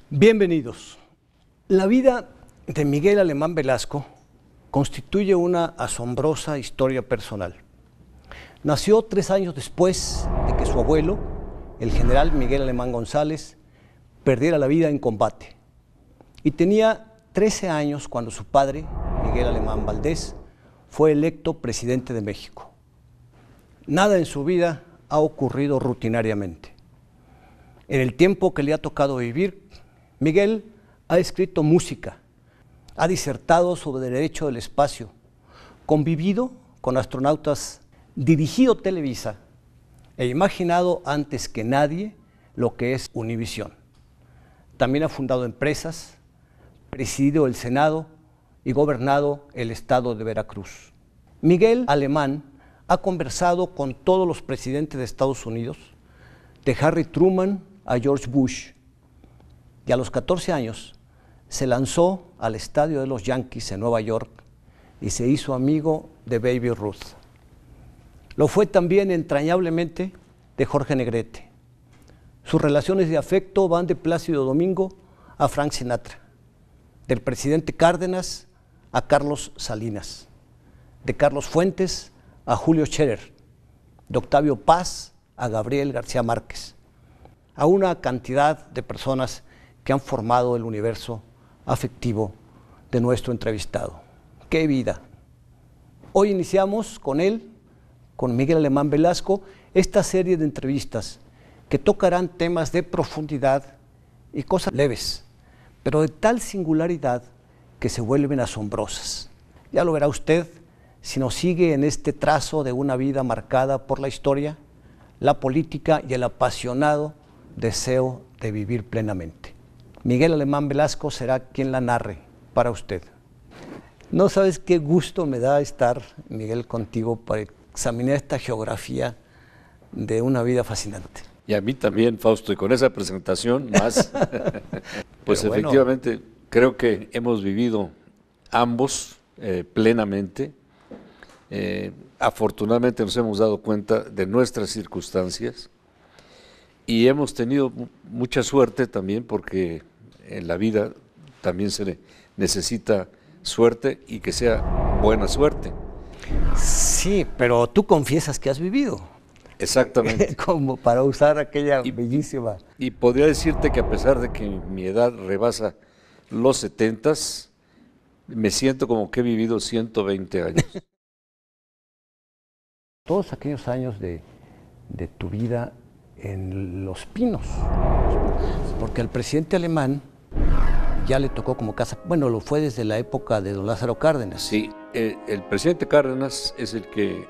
Bienvenidos. La vida de Miguel Alemán Velasco constituye una asombrosa historia personal. Nació 3 años después de que su abuelo, el general Miguel Alemán González, perdiera la vida en combate. Y tenía 13 años cuando su padre, Miguel Alemán Valdés, fue electo presidente de México. Nada en su vida ha ocurrido rutinariamente. En el tiempo que le ha tocado vivir, Miguel ha escrito música, ha disertado sobre derecho del espacio, convivido con astronautas, dirigido Televisa e imaginado antes que nadie lo que es Univisión. También ha fundado empresas, presidido el Senado y gobernado el estado de Veracruz. Miguel Alemán ha conversado con todos los presidentes de Estados Unidos, de Harry Truman a George Bush, y a los 14 años se lanzó al estadio de los Yankees en Nueva York y se hizo amigo de Baby Ruth. Lo fue también entrañablemente de Jorge Negrete. Sus relaciones de afecto van de Plácido Domingo a Frank Sinatra, del presidente Cárdenas a Carlos Salinas, de Carlos Fuentes a Julio Scherer, de Octavio Paz a Gabriel García Márquez, a una cantidad de personas que han formado el universo afectivo de nuestro entrevistado. ¡Qué vida! Hoy iniciamos con él, con Miguel Alemán Velasco, esta serie de entrevistas que tocarán temas de profundidad y cosas leves, pero de tal singularidad que se vuelven asombrosas. Ya lo verá usted si nos sigue en este trazo de una vida marcada por la historia, la política y el apasionado deseo de vivir plenamente. Miguel Alemán Velasco será quien la narre para usted. No sabes qué gusto me da estar, Miguel, contigo para examinar esta geografía de una vida fascinante. Y a mí también, Fausto, y con esa presentación más, pues bueno, efectivamente creo que hemos vivido ambos plenamente. Afortunadamente nos hemos dado cuenta de nuestras circunstancias y hemos tenido mucha suerte también, porque en la vida también se necesita suerte y que sea buena suerte. Sí, pero tú confiesas que has vivido. Exactamente. Como para usar aquella bellísima. Y podría decirte que a pesar de que mi edad rebasa los 70s, me siento como que he vivido 120 años. Todos aquellos años de tu vida en Los Pinos, porque al presidente alemán ya le tocó como casa, bueno, lo fue desde la época de don Lázaro Cárdenas. Sí, el presidente Cárdenas es el que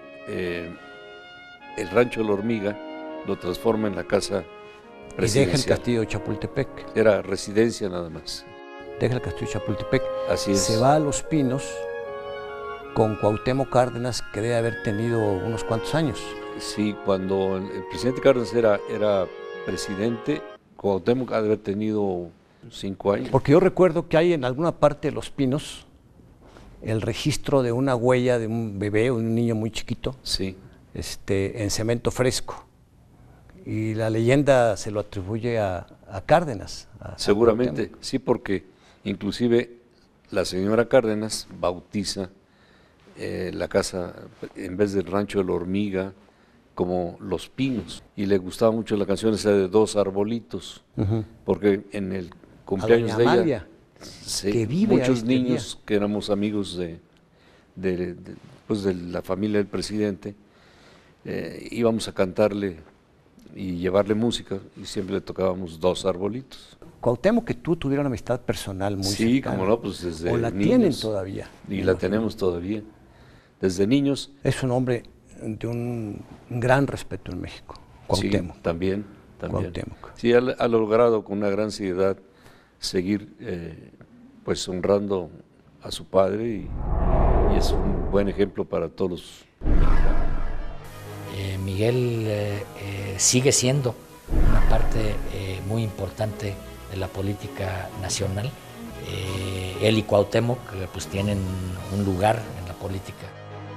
el Rancho de la Hormiga lo transforma en la casa presidencial. Y deja el castillo de Chapultepec. Era residencia nada más. Deja el castillo de Chapultepec. Así es. Se va a Los Pinos con Cuauhtémoc Cárdenas, que debe haber tenido unos cuantos años. Sí, cuando el presidente Cárdenas era presidente, Cuauhtémoc ha de haber tenido 5 años. Porque yo recuerdo que hay en alguna parte de Los Pinos el registro de una huella de un bebé o un niño muy chiquito. Sí. En cemento fresco, y la leyenda se lo atribuye a Cárdenas. Seguramente, sí, porque inclusive la señora Cárdenas bautiza la casa, en vez del Rancho de la Hormiga, como Los Pinos, y le gustaba mucho la canción esa de Dos Arbolitos, porque en el cumpleaños de ella, que vive muchos niños que éramos amigos de la familia del presidente, íbamos a cantarle y llevarle música, y siempre le tocábamos Dos Arbolitos. Cuauhtémoc, que tú tuvieron una amistad personal muy cercana. Sí, como no, pues desde o la niños, tienen todavía. Y la tenemos todavía, desde niños. Es un hombre de un gran respeto en México, Cuauhtémoc. Sí, también. Cuauhtémoc. Sí, ha logrado con una gran seriedad seguir pues honrando a su padre, y es un buen ejemplo para todos los mexicanos. Miguel sigue siendo una parte muy importante de la política nacional. Él y Cuauhtémoc pues tienen un lugar en la política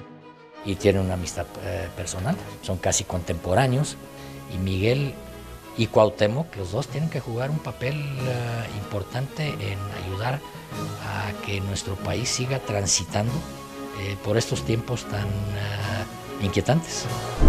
y tienen una amistad personal, son casi contemporáneos, y Miguel y Cuauhtémoc, los dos tienen que jugar un papel importante en ayudar a que nuestro país siga transitando por estos tiempos tan inquietantes.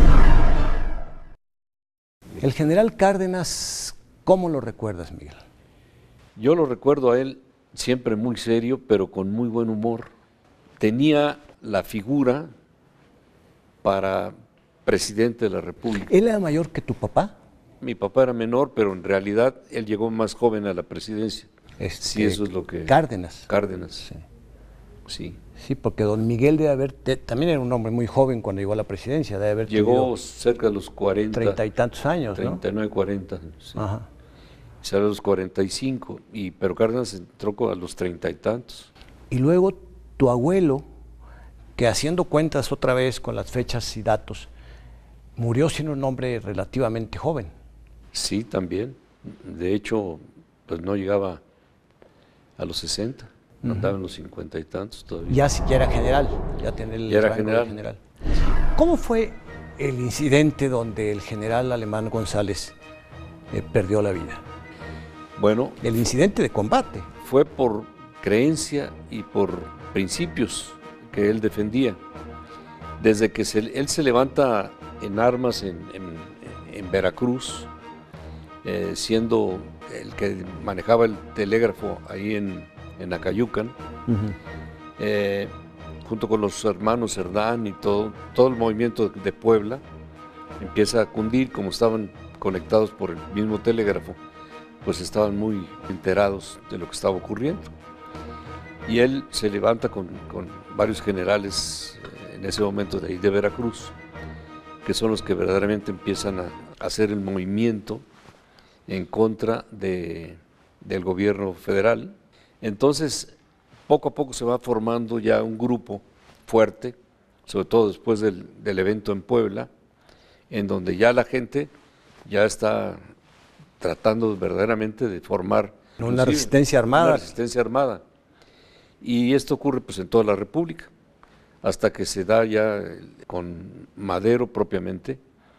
El general Cárdenas, ¿cómo lo recuerdas, Miguel? Yo lo recuerdo a él siempre muy serio, pero con muy buen humor. Tenía la figura para presidente de la República. ¿Él era mayor que tu papá? Mi papá era menor, pero en realidad él llegó más joven a la presidencia. Sí, eso es lo que... Cárdenas. Cárdenas. Sí. Sí. Sí, porque don Miguel debe haber, también era un hombre muy joven cuando llegó a la presidencia, debe haber Llegó cerca de los 40. 30 y tantos años, 39, ¿no? 40. Sí. Ajá. Salió a los 45, pero Cárdenas entró a los 30 y tantos. Y luego tu abuelo, que haciendo cuentas otra vez con las fechas y datos, murió siendo un hombre relativamente joven. Sí, también. De hecho, pues no llegaba a los 60, andaba en los 50 y tantos todavía. Ya era general, ya tenía el Ya era rango de general. ¿Cómo fue el incidente donde el general Alemán González perdió la vida? Bueno, El incidente de combate. fue por creencia y por principios que él defendía. Desde que él se levanta en armas en Veracruz, siendo el que manejaba el telégrafo ahí en Acayucan, junto con los hermanos Cerdán y todo el movimiento de Puebla, empieza a cundir. Como estaban conectados por el mismo telégrafo, pues estaban muy enterados de lo que estaba ocurriendo. Y él se levanta con varios generales en ese momento de ahí de Veracruz, que son los que verdaderamente empiezan a hacer el movimiento en contra del gobierno federal. Entonces, poco a poco se va formando ya un grupo fuerte, sobre todo después del evento en Puebla, en donde ya la gente ya está tratando verdaderamente de formar Una resistencia armada. Una resistencia armada. Y esto ocurre pues en toda la República, hasta que se da ya con Madero propiamente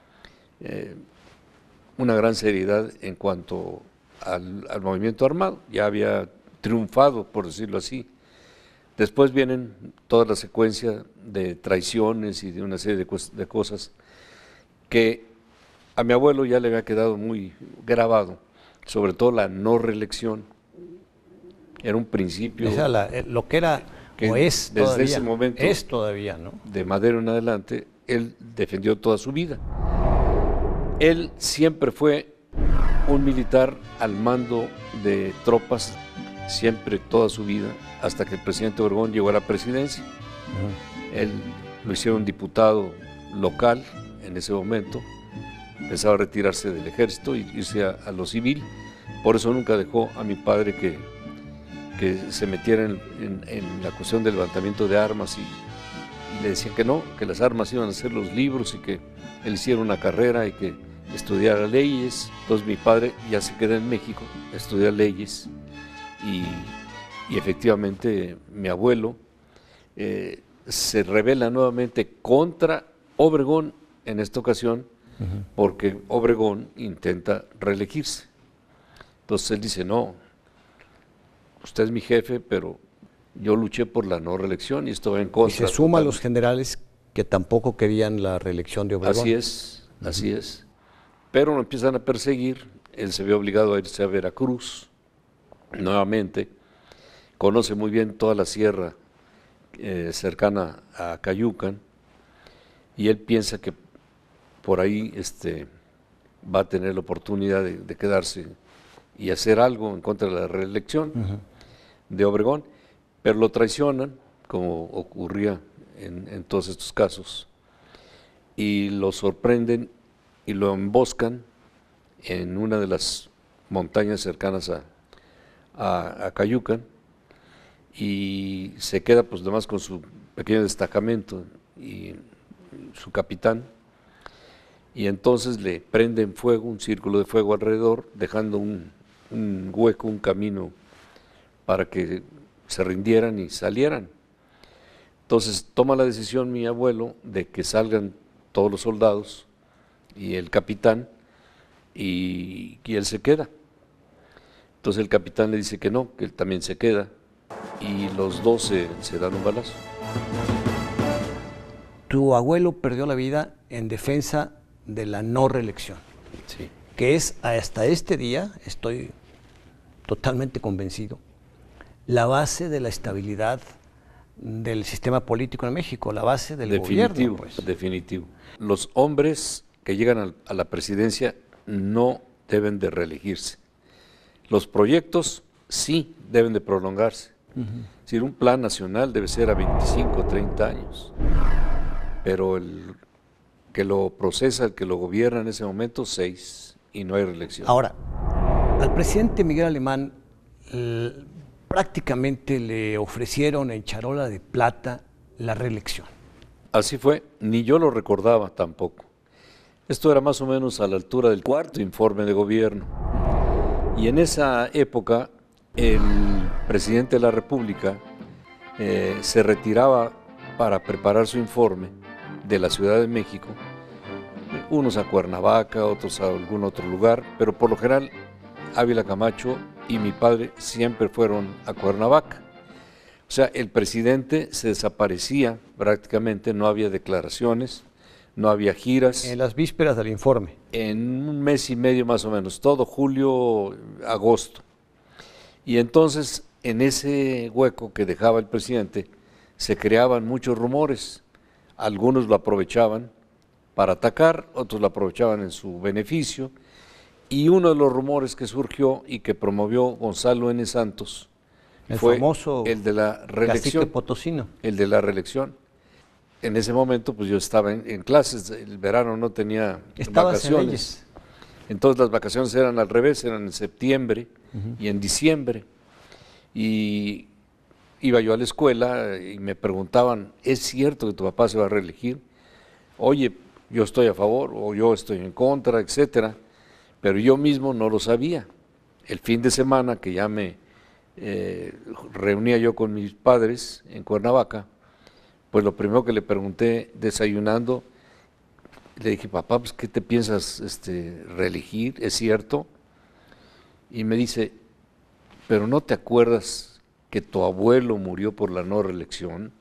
una gran seriedad en cuanto al movimiento armado. Ya había triunfado, por decirlo así. Después vienen toda la secuencia de traiciones y de una serie de cosas que a mi abuelo ya le había quedado muy grabado, sobre todo la no reelección. Era un principio. O sea, lo que era, o es desde todavía, ese momento, es todavía, ¿no? de Madero en adelante, él defendió toda su vida. Él siempre fue un militar al mando de tropas, siempre toda su vida, hasta que el presidente Obregón llegó a la presidencia. Él lo hicieron diputado local en ese momento, pensaba retirarse del ejército y irse a lo civil. Por eso nunca dejó a mi padre que se metiera en la cuestión del levantamiento de armas, y le decían que no, que las armas iban a ser los libros y que él hiciera una carrera y que estudiara leyes. Entonces mi padre ya se queda en México, estudia leyes, y efectivamente mi abuelo se rebela nuevamente contra Obregón en esta ocasión, porque Obregón intenta reelegirse. Entonces él dice, no, usted es mi jefe, pero yo luché por la no reelección y esto va en contra. Y se suma a los generales que tampoco querían la reelección de Obregón. Así es. Pero lo empiezan a perseguir, él se ve obligado a irse a Veracruz nuevamente, conoce muy bien toda la sierra cercana a Cayucan, y él piensa que por ahí va a tener la oportunidad de quedarse y hacer algo en contra de la reelección de Obregón, pero lo traicionan, como ocurría en todos estos casos, y lo sorprenden y lo emboscan en una de las montañas cercanas a Cayucan, y se queda pues además con su pequeño destacamento y su capitán, y entonces le prenden fuego, un círculo de fuego alrededor, dejando un hueco, un camino para que se rindieran y salieran. Entonces toma la decisión mi abuelo de que salgan todos los soldados y el capitán, y él se queda. Entonces el capitán le dice que no, que él también se queda, y los dos se dan un balazo. Tu abuelo perdió la vida en defensa de la no reelección, Sí. que es hasta este día, estoy totalmente convencido, la base de la estabilidad del sistema político en México, la base del Definitivo, gobierno. Pues. definitivo. Los hombres que llegan a la presidencia no deben de reelegirse. Los proyectos sí deben de prolongarse. Es decir, un plan nacional debe ser a 25 o 30 años, pero el que lo procesa, el que lo gobierna en ese momento, 6, y no hay reelección. Ahora, al presidente Miguel Alemán prácticamente le ofrecieron en charola de plata la reelección. Así fue, ni yo lo recordaba tampoco. Esto era más o menos a la altura del 4º informe de gobierno. Y en esa época, el presidente de la República se retiraba para preparar su informe de la Ciudad de México, unos a Cuernavaca, otros a algún otro lugar, pero por lo general Ávila Camacho y mi padre siempre fueron a Cuernavaca. O sea, el presidente se desaparecía prácticamente, no había declaraciones, no había giras. En las vísperas del informe. En un mes y medio más o menos, todo julio, agosto. Y entonces, en ese hueco que dejaba el presidente, se creaban muchos rumores. Algunos lo aprovechaban para atacar, otros lo aprovechaban en su beneficio. Y uno de los rumores que surgió y que promovió Gonzalo N. Santos El fue famoso el de la reelección. cacique potosino. El de la reelección. En ese momento, pues yo estaba en clases, el verano no tenía Estabas en vacaciones. leyes. Entonces las vacaciones eran al revés, eran en septiembre y en diciembre. Y iba yo a la escuela y me preguntaban, ¿es cierto que tu papá se va a reelegir? Oye, yo estoy a favor o yo estoy en contra, etcétera. Pero yo mismo no lo sabía. El fin de semana que ya me reunía yo con mis padres en Cuernavaca, pues lo primero que le pregunté desayunando, le dije, papá, pues ¿qué te piensas reelegir? ¿Es cierto? Y me dice, pero ¿no te acuerdas que tu abuelo murió por la no reelección?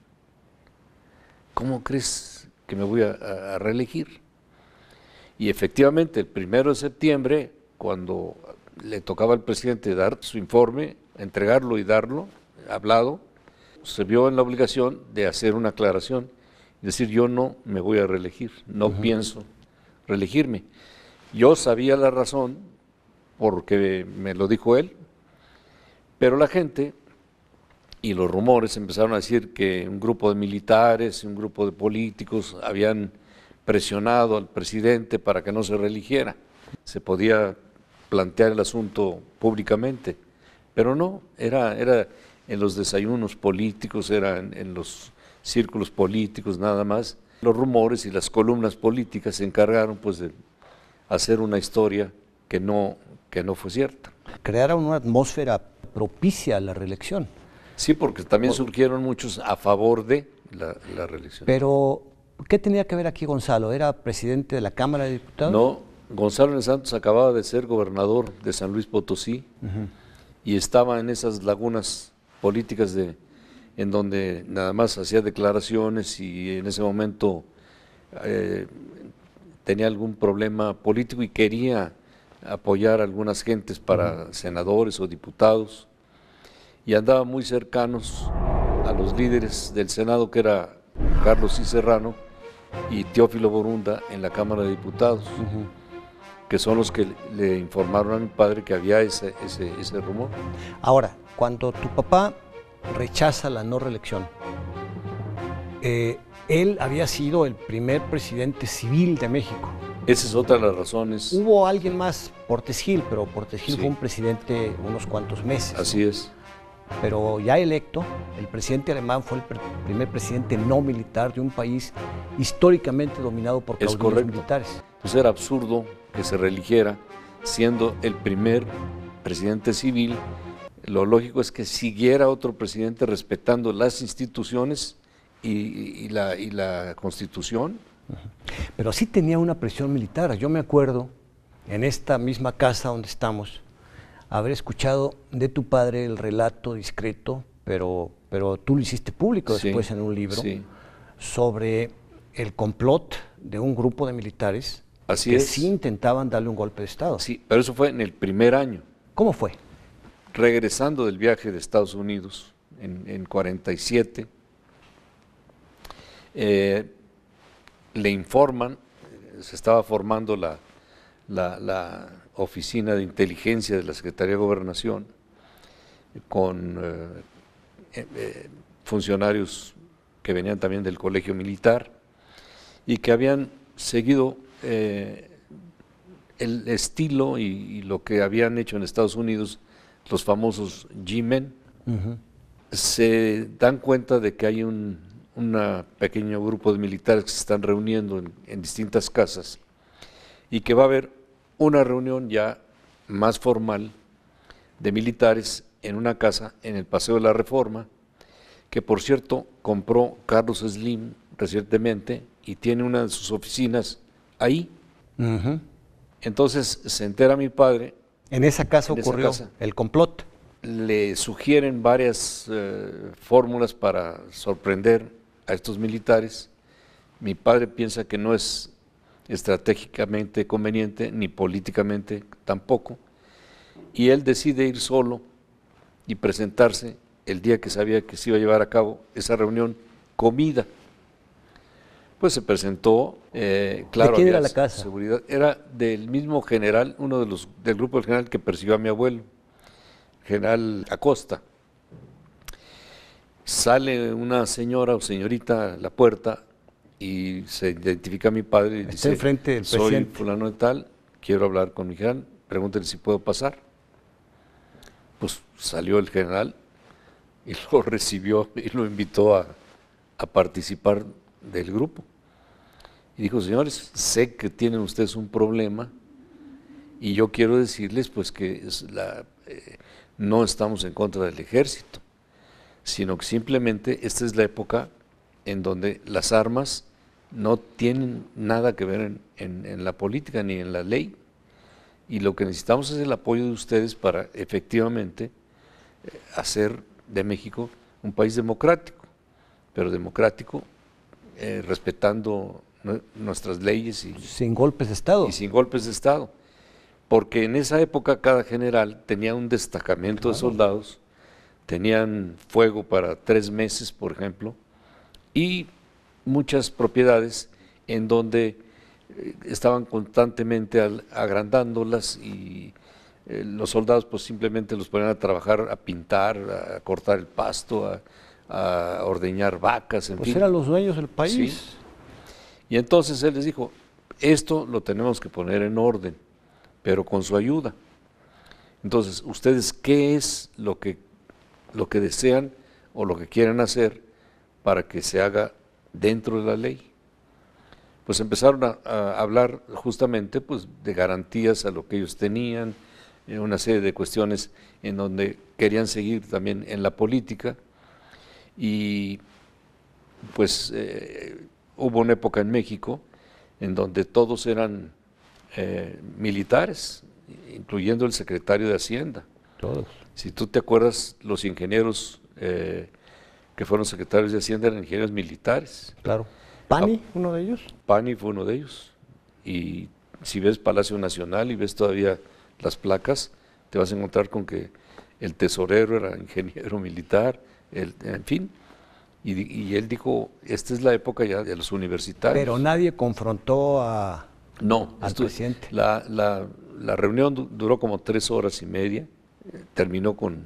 ¿Cómo crees que me voy a reelegir? Y efectivamente, el 1 de septiembre, cuando le tocaba al presidente dar su informe, entregarlo y darlo, hablado, se vio en la obligación de hacer una aclaración, y decir, yo no me voy a reelegir, no pienso reelegirme. Yo sabía la razón, porque me lo dijo él, pero la gente y los rumores empezaron a decir que un grupo de militares, un grupo de políticos habían presionado al presidente para que no se reeligiera. Se podía plantear el asunto públicamente, pero no, era en los desayunos políticos, era en los círculos políticos nada más. Los rumores y las columnas políticas se encargaron pues de hacer una historia que no fue cierta. Crearon una atmósfera propicia a la reelección. Sí, porque también surgieron muchos a favor de la reelección. Pero, ¿qué tenía que ver aquí Gonzalo? ¿Era presidente de la Cámara de Diputados? No, Gonzalo N. Santos acababa de ser gobernador de San Luis Potosí y estaba en esas lagunas políticas en donde nada más hacía declaraciones y en ese momento tenía algún problema político y quería apoyar a algunas gentes para senadores o diputados y andaba muy cercanos a los líderes del Senado, que era Carlos C. Serrano y Teófilo Borunda en la Cámara de Diputados, que son los que le informaron a mi padre que había ese rumor. Ahora, cuando tu papá rechaza la no reelección, él había sido el primer presidente civil de México. Esa es otra de las razones. Hubo alguien más, Portes Gil, pero Portes Gil Sí. fue un presidente unos cuantos meses. Así es. Pero ya electo, el presidente alemán fue el primer presidente no militar de un país históricamente dominado por Es caudillos correcto. militares. Pues era absurdo que se reeligiera siendo el primer presidente civil. Lo lógico es que siguiera otro presidente respetando las instituciones y la Constitución. Pero sí tenía una presión militar. Yo me acuerdo en esta misma casa donde estamos, haber escuchado de tu padre el relato discreto, pero tú lo hiciste público después en un libro, sobre el complot de un grupo de militares que sí intentaban darle un golpe de Estado. Sí, pero eso fue en el primer año. ¿Cómo fue? Regresando del viaje de Estados Unidos en 47, le informan, se estaba formando la oficina de inteligencia de la Secretaría de Gobernación con funcionarios que venían también del Colegio Militar y que habían seguido el estilo y lo que habían hecho en Estados Unidos los famosos G-Men. Se dan cuenta de que hay un pequeño grupo de militares que se están reuniendo en distintas casas y que va a haber una reunión ya más formal de militares en una casa en el Paseo de la Reforma, que por cierto compró Carlos Slim recientemente y tiene una de sus oficinas ahí. Entonces se entera mi padre. En esa casa ocurrió el complot. Le sugieren varias fórmulas para sorprender a estos militares. Mi padre piensa que no es estratégicamente conveniente, ni políticamente tampoco, y él decide ir solo y presentarse el día que sabía que se iba a llevar a cabo esa reunión comida. Pues se presentó, claro, ¿de quién era la casa? Seguridad, era del mismo general, uno de los del grupo del general que persiguió a mi abuelo, general Acosta. Sale una señora o señorita a la puerta y se identifica a mi padre y está dice, enfrente del soy presidente. fulano de tal, quiero hablar con mi general, pregúntele si puedo pasar. Pues salió el general y lo recibió y lo invitó a participar del grupo. Y dijo, señores, sé que tienen ustedes un problema y yo quiero decirles pues que no estamos en contra del ejército, sino que simplemente esta es la época en donde las armas no tienen nada que ver en la política ni en la ley, y lo que necesitamos es el apoyo de ustedes para efectivamente hacer de México un país democrático, pero democrático respetando nuestras leyes y sin golpes de Estado. Y sin golpes de Estado, porque en esa época cada general tenía un destacamento de soldados, tenían fuego para 3 meses, por ejemplo, y muchas propiedades en donde estaban constantemente agrandándolas y los soldados pues simplemente los ponían a trabajar, a pintar, a cortar el pasto, a ordeñar vacas, en pues fin. Eran los dueños del país. Sí. Y entonces él les dijo, esto lo tenemos que poner en orden, pero con su ayuda. Entonces, ustedes, ¿qué es lo que desean o lo que quieren hacer para que se haga dentro de la ley? Pues empezaron a hablar justamente pues, de garantías a lo que ellos tenían, una serie de cuestiones en donde querían seguir también en la política, y pues hubo una época en México en donde todos eran militares, incluyendo el secretario de Hacienda. Todos. Si tú te acuerdas, los ingenieros que fueron secretarios de Hacienda eran ingenieros militares. Claro. ¿Pani, uno de ellos? Pani fue uno de ellos. Y si ves Palacio Nacional y ves todavía las placas, te vas a encontrar con que el tesorero era ingeniero militar, en fin. Y él dijo, esta es la época ya de los universitarios. Pero nadie confrontó al presidente. La reunión duró como 3 horas y media, terminó con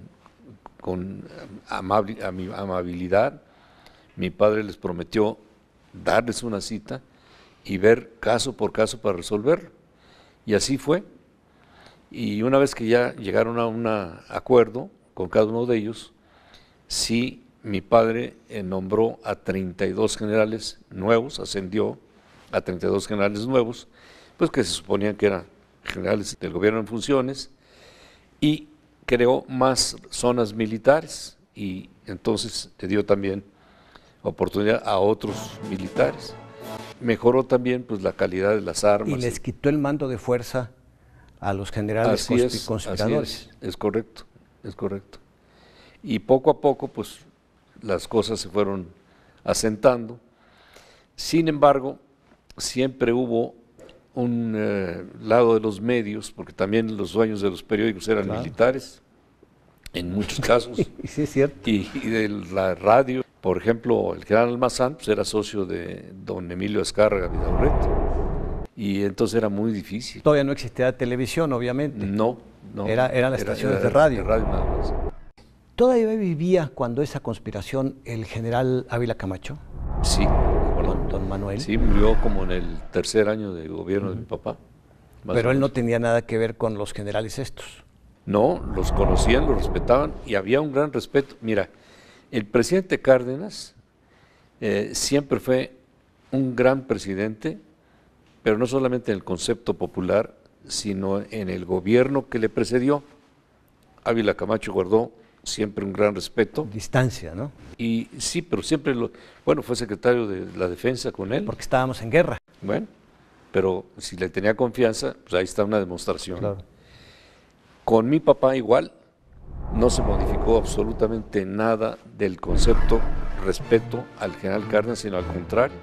amabilidad. Mi padre les prometió darles una cita y ver caso por caso para resolverlo. Y así fue. Y una vez que ya llegaron a un acuerdo con cada uno de ellos, sí, mi padre nombró a 32 generales nuevos, ascendió a 32 generales nuevos, pues que se suponían que eran generales del gobierno en funciones, y creó más zonas militares, y entonces le dio también oportunidad a otros militares. Mejoró también pues la calidad de las armas. Y les quitó el mando de fuerza a los generales conspiradores. Es correcto, es correcto. Y poco a poco, pues, las cosas se fueron asentando. Sin embargo, siempre hubo un lado de los medios, porque también los dueños de los periódicos eran militares, en muchos casos. Sí, es cierto. Y de la radio, por ejemplo, el general Almazán pues, era socio de don Emilio Azcárraga Vidaurreta. Y entonces era muy difícil. Todavía no existía televisión, obviamente. No. Eran las estaciones de radio. De radio nada más. ¿Todavía vivía cuando esa conspiración el general Ávila Camacho? Sí. Don Manuel. Sí, murió como en el tercer año de gobierno de mi papá. Pero él no tenía nada que ver con los generales estos. No, los conocían, los respetaban y había un gran respeto. Mira, el presidente Cárdenas siempre fue un gran presidente, pero no solamente en el concepto popular, sino en el gobierno que le precedió. Ávila Camacho guardó siempre un gran respeto. Distancia, ¿no? Y sí, pero siempre fue secretario de la Defensa con él. Porque estábamos en guerra. Bueno, pero si le tenía confianza, pues ahí está una demostración. Claro. Con mi papá igual, no se modificó absolutamente nada del concepto respeto al general Cárdenas, sino al contrario.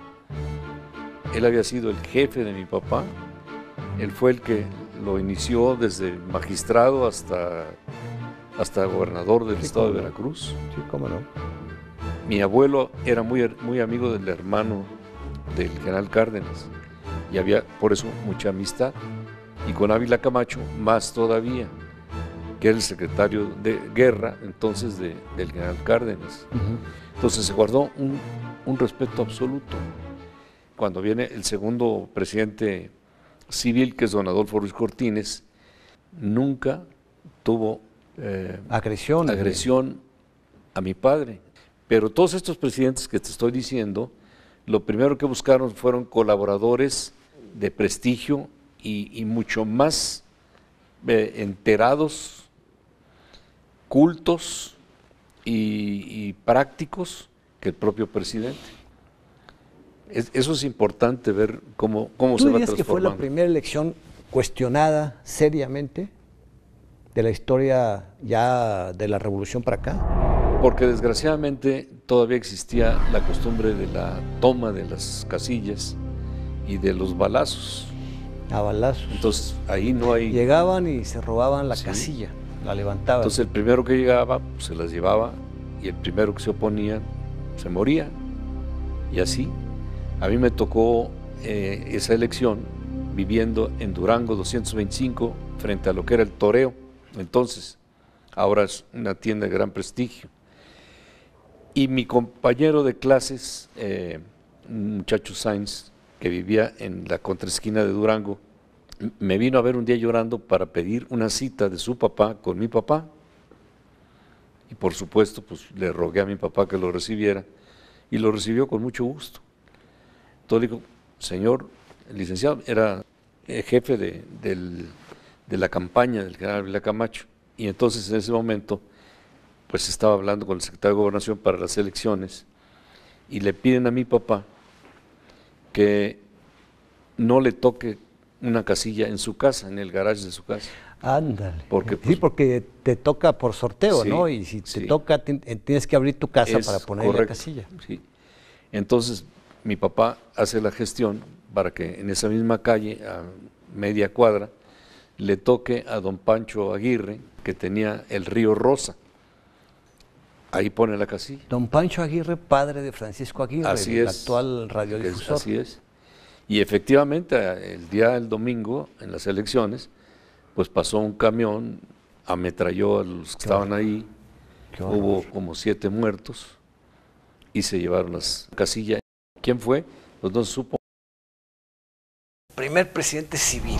Él había sido el jefe de mi papá, él fue el que lo inició desde magistrado hasta gobernador del estado de Veracruz. Sí, cómo no. Mi abuelo era muy amigo del hermano del general Cárdenas y había por eso mucha amistad. Y con Ávila Camacho más todavía, que era el secretario de guerra entonces del general Cárdenas. Entonces se guardó un respeto absoluto. Cuando viene el segundo presidente civil, que es don Adolfo Ruiz Cortines, nunca tuvo agresión a mi padre. Pero todos estos presidentes que te estoy diciendo, lo primero que buscaron fueron colaboradores de prestigio y mucho más enterados, cultos y prácticos que el propio presidente. Eso es importante ver cómo se va transformando. ¿Tú dirías que fue la primera elección cuestionada seriamente de la historia ya de la revolución para acá? Porque desgraciadamente todavía existía la costumbre de la toma de las casillas y de los balazos. A balazos. Entonces ahí no hay... Llegaban y se robaban la casilla, la levantaban. Entonces el primero que llegaba pues, se las llevaba y el primero que se oponía se moría. Y así, a mí me tocó esa elección viviendo en Durango 225 frente a lo que era el Toreo. Entonces, ahora es una tienda de gran prestigio. Y mi compañero de clases, un muchacho Sainz, que vivía en la contraesquina de Durango, me vino a ver un día llorando para pedir una cita de su papá con mi papá. Y por supuesto, pues le rogué a mi papá que lo recibiera, y lo recibió con mucho gusto. Entonces digo, señor, el licenciado era jefe de la campaña del general Ávila Camacho, y entonces en ese momento pues estaba hablando con el secretario de Gobernación para las elecciones y le piden a mi papá que no le toque una casilla en su casa, en el garage de su casa. Ándale. Porque, sí, porque te toca por sorteo, sí, ¿no? Y si te sí. toca, tienes que abrir tu casa para poner la casilla. Sí. Entonces mi papá hace la gestión para que en esa misma calle, a media cuadra, le toque a don Pancho Aguirre, que tenía el Río Rosa. Ahí pone la casilla. Don Pancho Aguirre, padre de Francisco Aguirre, así el es, actual radiodifusor. Así es. Y efectivamente, el día del domingo, en las elecciones, pues pasó un camión, ametralló a los que estaban ahí, hubo como 7 muertos y se llevaron las casillas. ¿Quién fue? Pues no se supo. Primer presidente civil,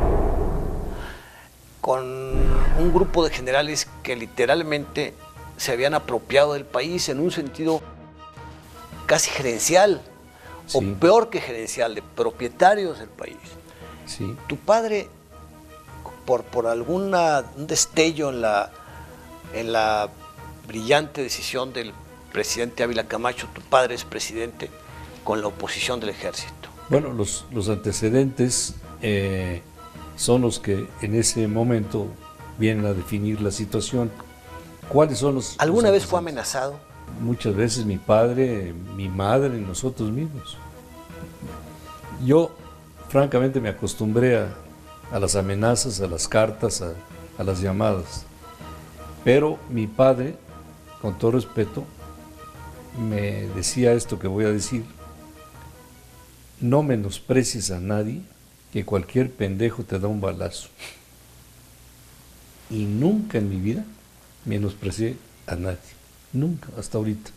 con un grupo de generales que literalmente se habían apropiado del país en un sentido casi gerencial, sí, o peor que gerencial, de propietarios del país. Sí. Tu padre, por un destello en la brillante decisión del presidente Ávila Camacho, tu padre es presidente con la oposición del ejército. Bueno, los antecedentes son los que en ese momento vienen a definir la situación. ¿Cuáles son los... ¿Alguna los vez fue antecedentes? amenazado? Muchas veces mi padre, mi madre, nosotros mismos. Yo, francamente, me acostumbré a las amenazas, a las cartas, a las llamadas. Pero mi padre, con todo respeto, me decía esto que voy a decir: no menosprecies a nadie, que cualquier pendejo te da un balazo. Y nunca en mi vida menosprecié a nadie, nunca, hasta ahorita.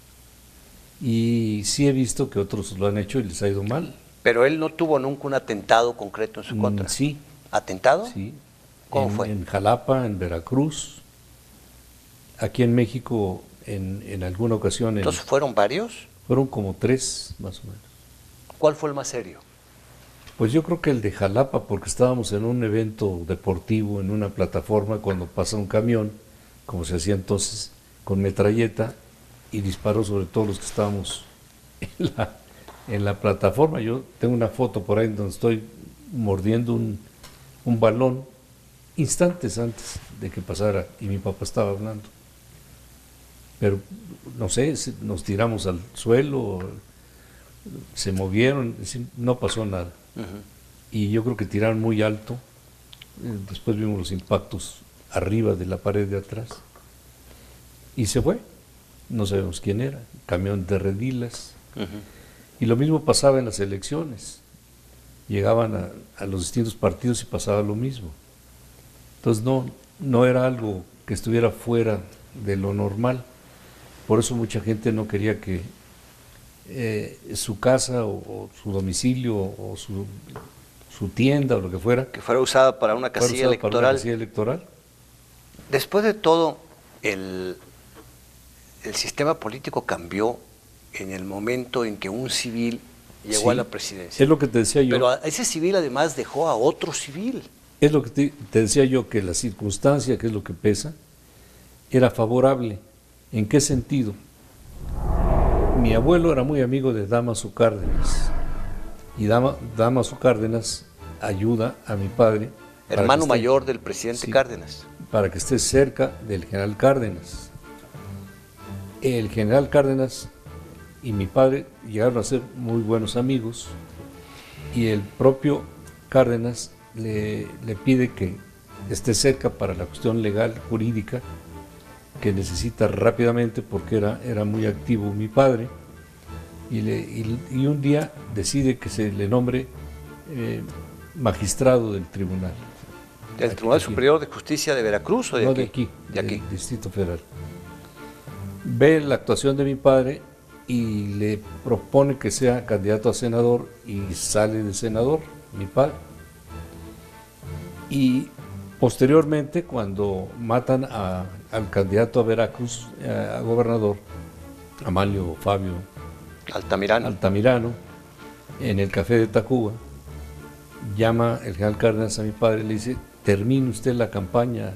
Y sí he visto que otros lo han hecho y les ha ido mal. Pero él no tuvo nunca un atentado concreto en su contra. Sí. ¿Atentado? Sí. ¿Cómo fue? En Jalapa, en Veracruz, aquí en México, en alguna ocasión. ¿Entonces fueron varios? Fueron como 3, más o menos. ¿Cuál fue el más serio? Pues yo creo que el de Jalapa, porque estábamos en un evento deportivo, en una plataforma, cuando pasa un camión, como se hacía entonces, con metralleta, y disparó sobre todos los que estábamos en la plataforma. Yo tengo una foto por ahí donde estoy mordiendo un balón instantes antes de que pasara, y mi papá estaba hablando. Pero, no sé, nos tiramos al suelo, se movieron, no pasó nada. Y yo creo que tiraron muy alto. Después vimos los impactos arriba de la pared de atrás. Y se fue. No sabemos quién era. Camión de redilas. Y lo mismo pasaba en las elecciones. Llegaban a los distintos partidos y pasaba lo mismo. Entonces no era algo que estuviera fuera de lo normal. Por eso mucha gente no quería que su casa o su domicilio o su tienda o lo que fuera usada para una casilla electoral. Después de todo, el sistema político cambió en el momento en que un civil llegó a la presidencia. Es lo que te decía yo. Pero ese civil además dejó a otro civil. Es lo que te decía yo, que la circunstancia, que es lo que pesa, era favorable. ¿En qué sentido? Mi abuelo era muy amigo de Dámaso Cárdenas, y Dámaso Cárdenas ayuda a mi padre. Hermano mayor del presidente Cárdenas. Para que esté cerca del general Cárdenas. El general Cárdenas y mi padre llegaron a ser muy buenos amigos, y el propio Cárdenas le pide que esté cerca para la cuestión legal, jurídica, que necesita rápidamente, porque era muy activo mi padre, y un día decide que se le nombre magistrado del tribunal. ¿Del Tribunal Superior de Justicia de Veracruz o de aquí? No, de aquí, de aquí. Del Distrito Federal. Ve la actuación de mi padre y le propone que sea candidato a senador, y sale de senador, mi padre. Y posteriormente, cuando matan al candidato a Veracruz, a gobernador, Amalio Fabio Altamirano, en el café de Tacuba, llama el general Cárdenas a mi padre y le dice: termine usted la campaña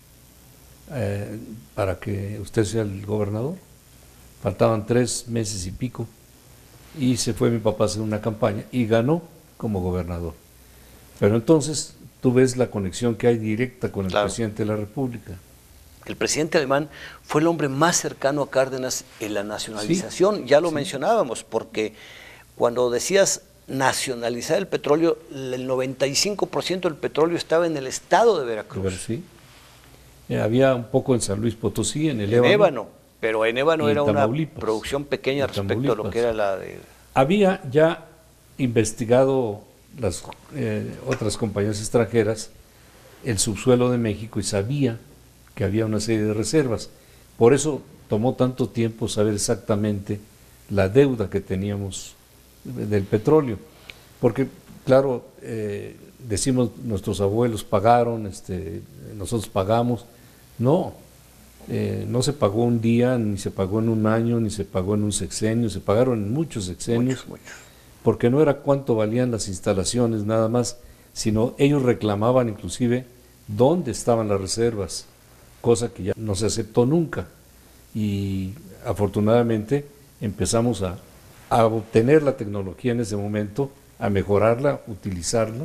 para que usted sea el gobernador. Faltaban 3 meses y pico, y se fue mi papá a hacer una campaña y ganó como gobernador. Pero entonces tú ves la conexión que hay directa con el presidente de la República. El presidente alemán fue el hombre más cercano a Cárdenas en la nacionalización, ya lo mencionábamos, porque cuando decías nacionalizar el petróleo, el 95% del petróleo estaba en el estado de Veracruz. Sí. Había un poco en San Luis Potosí, en el Ébano, pero en Ébano era una Tamaulipas, producción pequeña respecto a lo que era la de... Había ya investigado las otras compañías extranjeras el subsuelo de México, y sabía que había una serie de reservas. Por eso tomó tanto tiempo saber exactamente la deuda que teníamos del petróleo. Porque, claro, decimos nuestros abuelos pagaron, nosotros pagamos. No, no se pagó un día, ni se pagó en un año, ni se pagó en un sexenio, se pagaron en muchos sexenios. Muchos. Porque no era cuánto valían las instalaciones nada más, sino ellos reclamaban inclusive dónde estaban las reservas, cosa que ya no se aceptó nunca. Y afortunadamente empezamos a obtener la tecnología en ese momento, a mejorarla, utilizarla,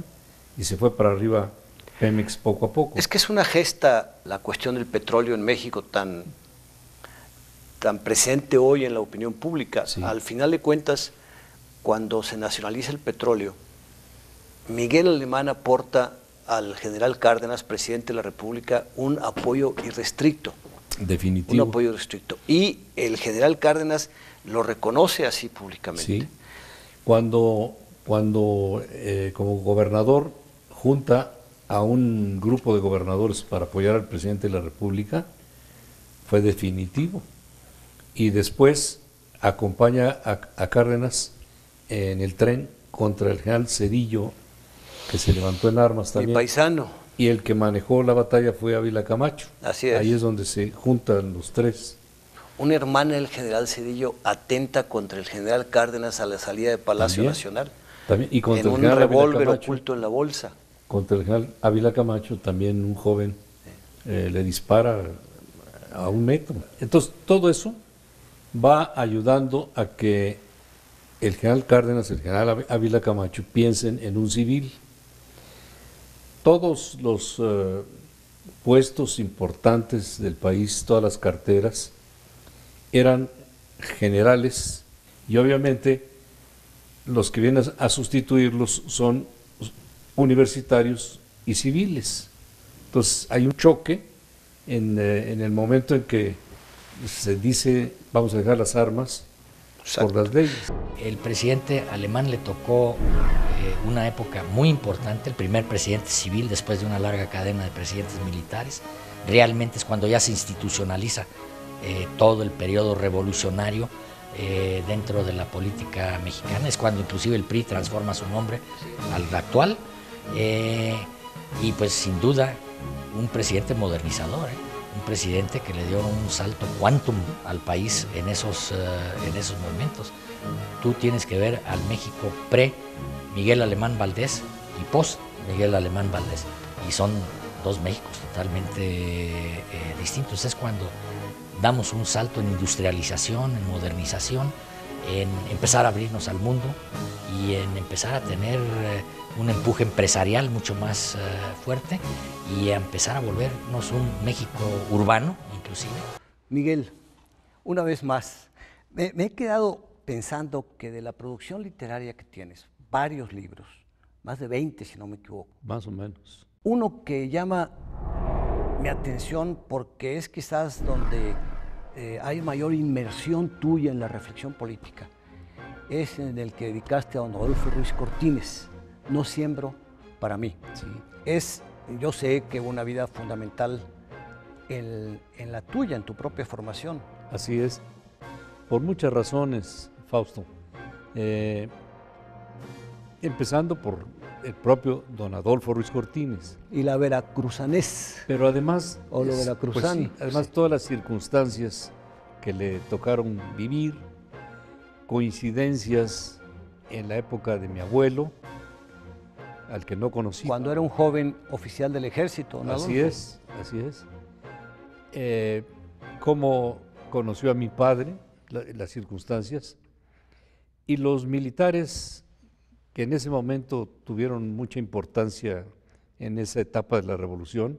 y se fue para arriba Pemex poco a poco. Es que es una gesta la cuestión del petróleo en México tan presente hoy en la opinión pública. Sí. Al final de cuentas, cuando se nacionaliza el petróleo, Miguel Alemán aporta al general Cárdenas, presidente de la República, un apoyo irrestricto. Definitivo. Un apoyo restricto. Y el general Cárdenas lo reconoce así públicamente. Sí. Cuando como gobernador junta a un grupo de gobernadores para apoyar al presidente de la República, fue definitivo. Y después acompaña a Cárdenas en el tren contra el general Zedillo, que se levantó en armas también. Mi paisano. Y el que manejó la batalla fue Ávila Camacho. Así es. Ahí es donde se juntan los tres. Una hermana del general Zedillo atenta contra el general Cárdenas a la salida de Palacio También. Nacional. También. Y contra en el un general Ávila revólver Camacho, oculto en la bolsa. contra el general Ávila Camacho, también un joven le dispara a 1 metro. Entonces, todo eso va ayudando a que el general Cárdenas, el general Ávila Camacho piensen en un civil. Todos los puestos importantes del país, todas las carteras, eran generales y obviamente los que vienen a sustituirlos son universitarios y civiles. Entonces hay un choque en el momento en que se dice vamos a dejar las armas. Exacto. Por las leyes. El presidente Alemán le tocó una época muy importante, el primer presidente civil después de una larga cadena de presidentes militares. Realmente es cuando ya se institucionaliza todo el periodo revolucionario dentro de la política mexicana, es cuando inclusive el PRI transforma su nombre al actual, y pues sin duda un presidente modernizador, un presidente que le dio un salto quantum al país en esos momentos. Tú tienes que ver al México pre-Miguel Alemán Valdés y post-Miguel Alemán Valdés, y son dos Méxicos totalmente distintos. Es cuando damos un salto en industrialización, en modernización, en empezar a abrirnos al mundo y en empezar a tener un empuje empresarial mucho más fuerte y a empezar a volvernos un México urbano, inclusive. Miguel, una vez más, me he quedado pensando que de la producción literaria que tienes, varios libros, más de 20 si no me equivoco. Más o menos. Uno que llama mi atención porque es quizás donde hay mayor inmersión tuya en la reflexión política, es en el que dedicaste a don Adolfo Ruiz Cortines, No siembro para mí. Sí. Yo sé que una vida fundamental en la tuya, en tu propia formación. Así es, por muchas razones, Fausto. Empezando por el propio don Adolfo Ruiz Cortines. Y la veracruzanés. Pero además, o lo veracruzano. Pues sí, además sí, todas las circunstancias que le tocaron vivir, coincidencias en la época de mi abuelo, al que no conocí. Cuando era un joven oficial del ejército, ¿no? Así es, así es. Cómo conoció a mi padre, las circunstancias, y los militares que en ese momento tuvieron mucha importancia en esa etapa de la revolución,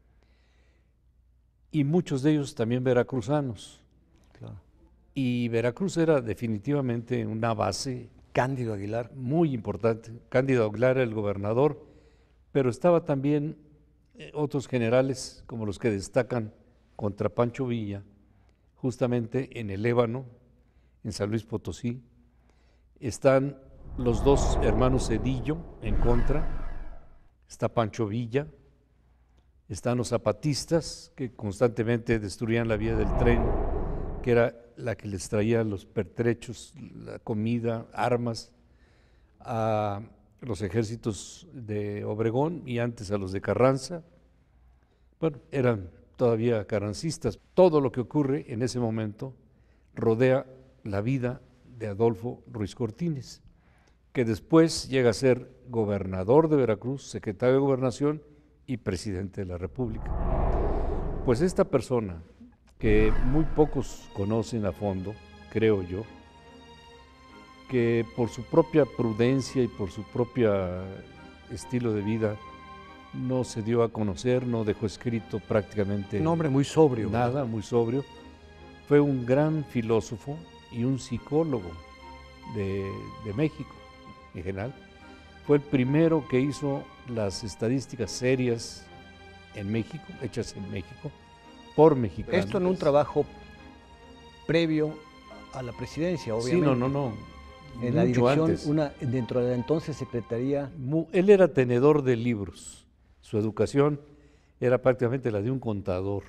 y muchos de ellos también veracruzanos. Claro. Y Veracruz era definitivamente una base. Cándido Aguilar. Muy importante. Cándido Aguilar era el gobernador, pero estaba también otros generales como los que destacan contra Pancho Villa, justamente en el Ébano, en San Luis Potosí. Están los dos hermanos Zedillo en contra, está Pancho Villa, están los zapatistas que constantemente destruían la vía del tren, que era la que les traía los pertrechos, la comida, armas a los ejércitos de Obregón y antes a los de Carranza. Bueno, eran todavía carrancistas. Todo lo que ocurre en ese momento rodea la vida de Adolfo Ruiz Cortines, que después llega a ser gobernador de Veracruz, secretario de Gobernación y presidente de la República. Pues esta persona, que muy pocos conocen a fondo, creo yo, que por su propia prudencia y por su propia estilo de vida no se dio a conocer, no dejó escrito prácticamente Un hombre muy sobrio. nada, ¿verdad? muy sobrio. Fue un gran filósofo y un psicólogo de México en general. Fue el primero que hizo las estadísticas serias en México, hechas en México, por mexicanos. Esto en un trabajo previo a la presidencia, obviamente. Sí, no. En la mucho dirección, antes. dentro de la entonces Secretaría. Él era tenedor de libros. Su educación era prácticamente la de un contador.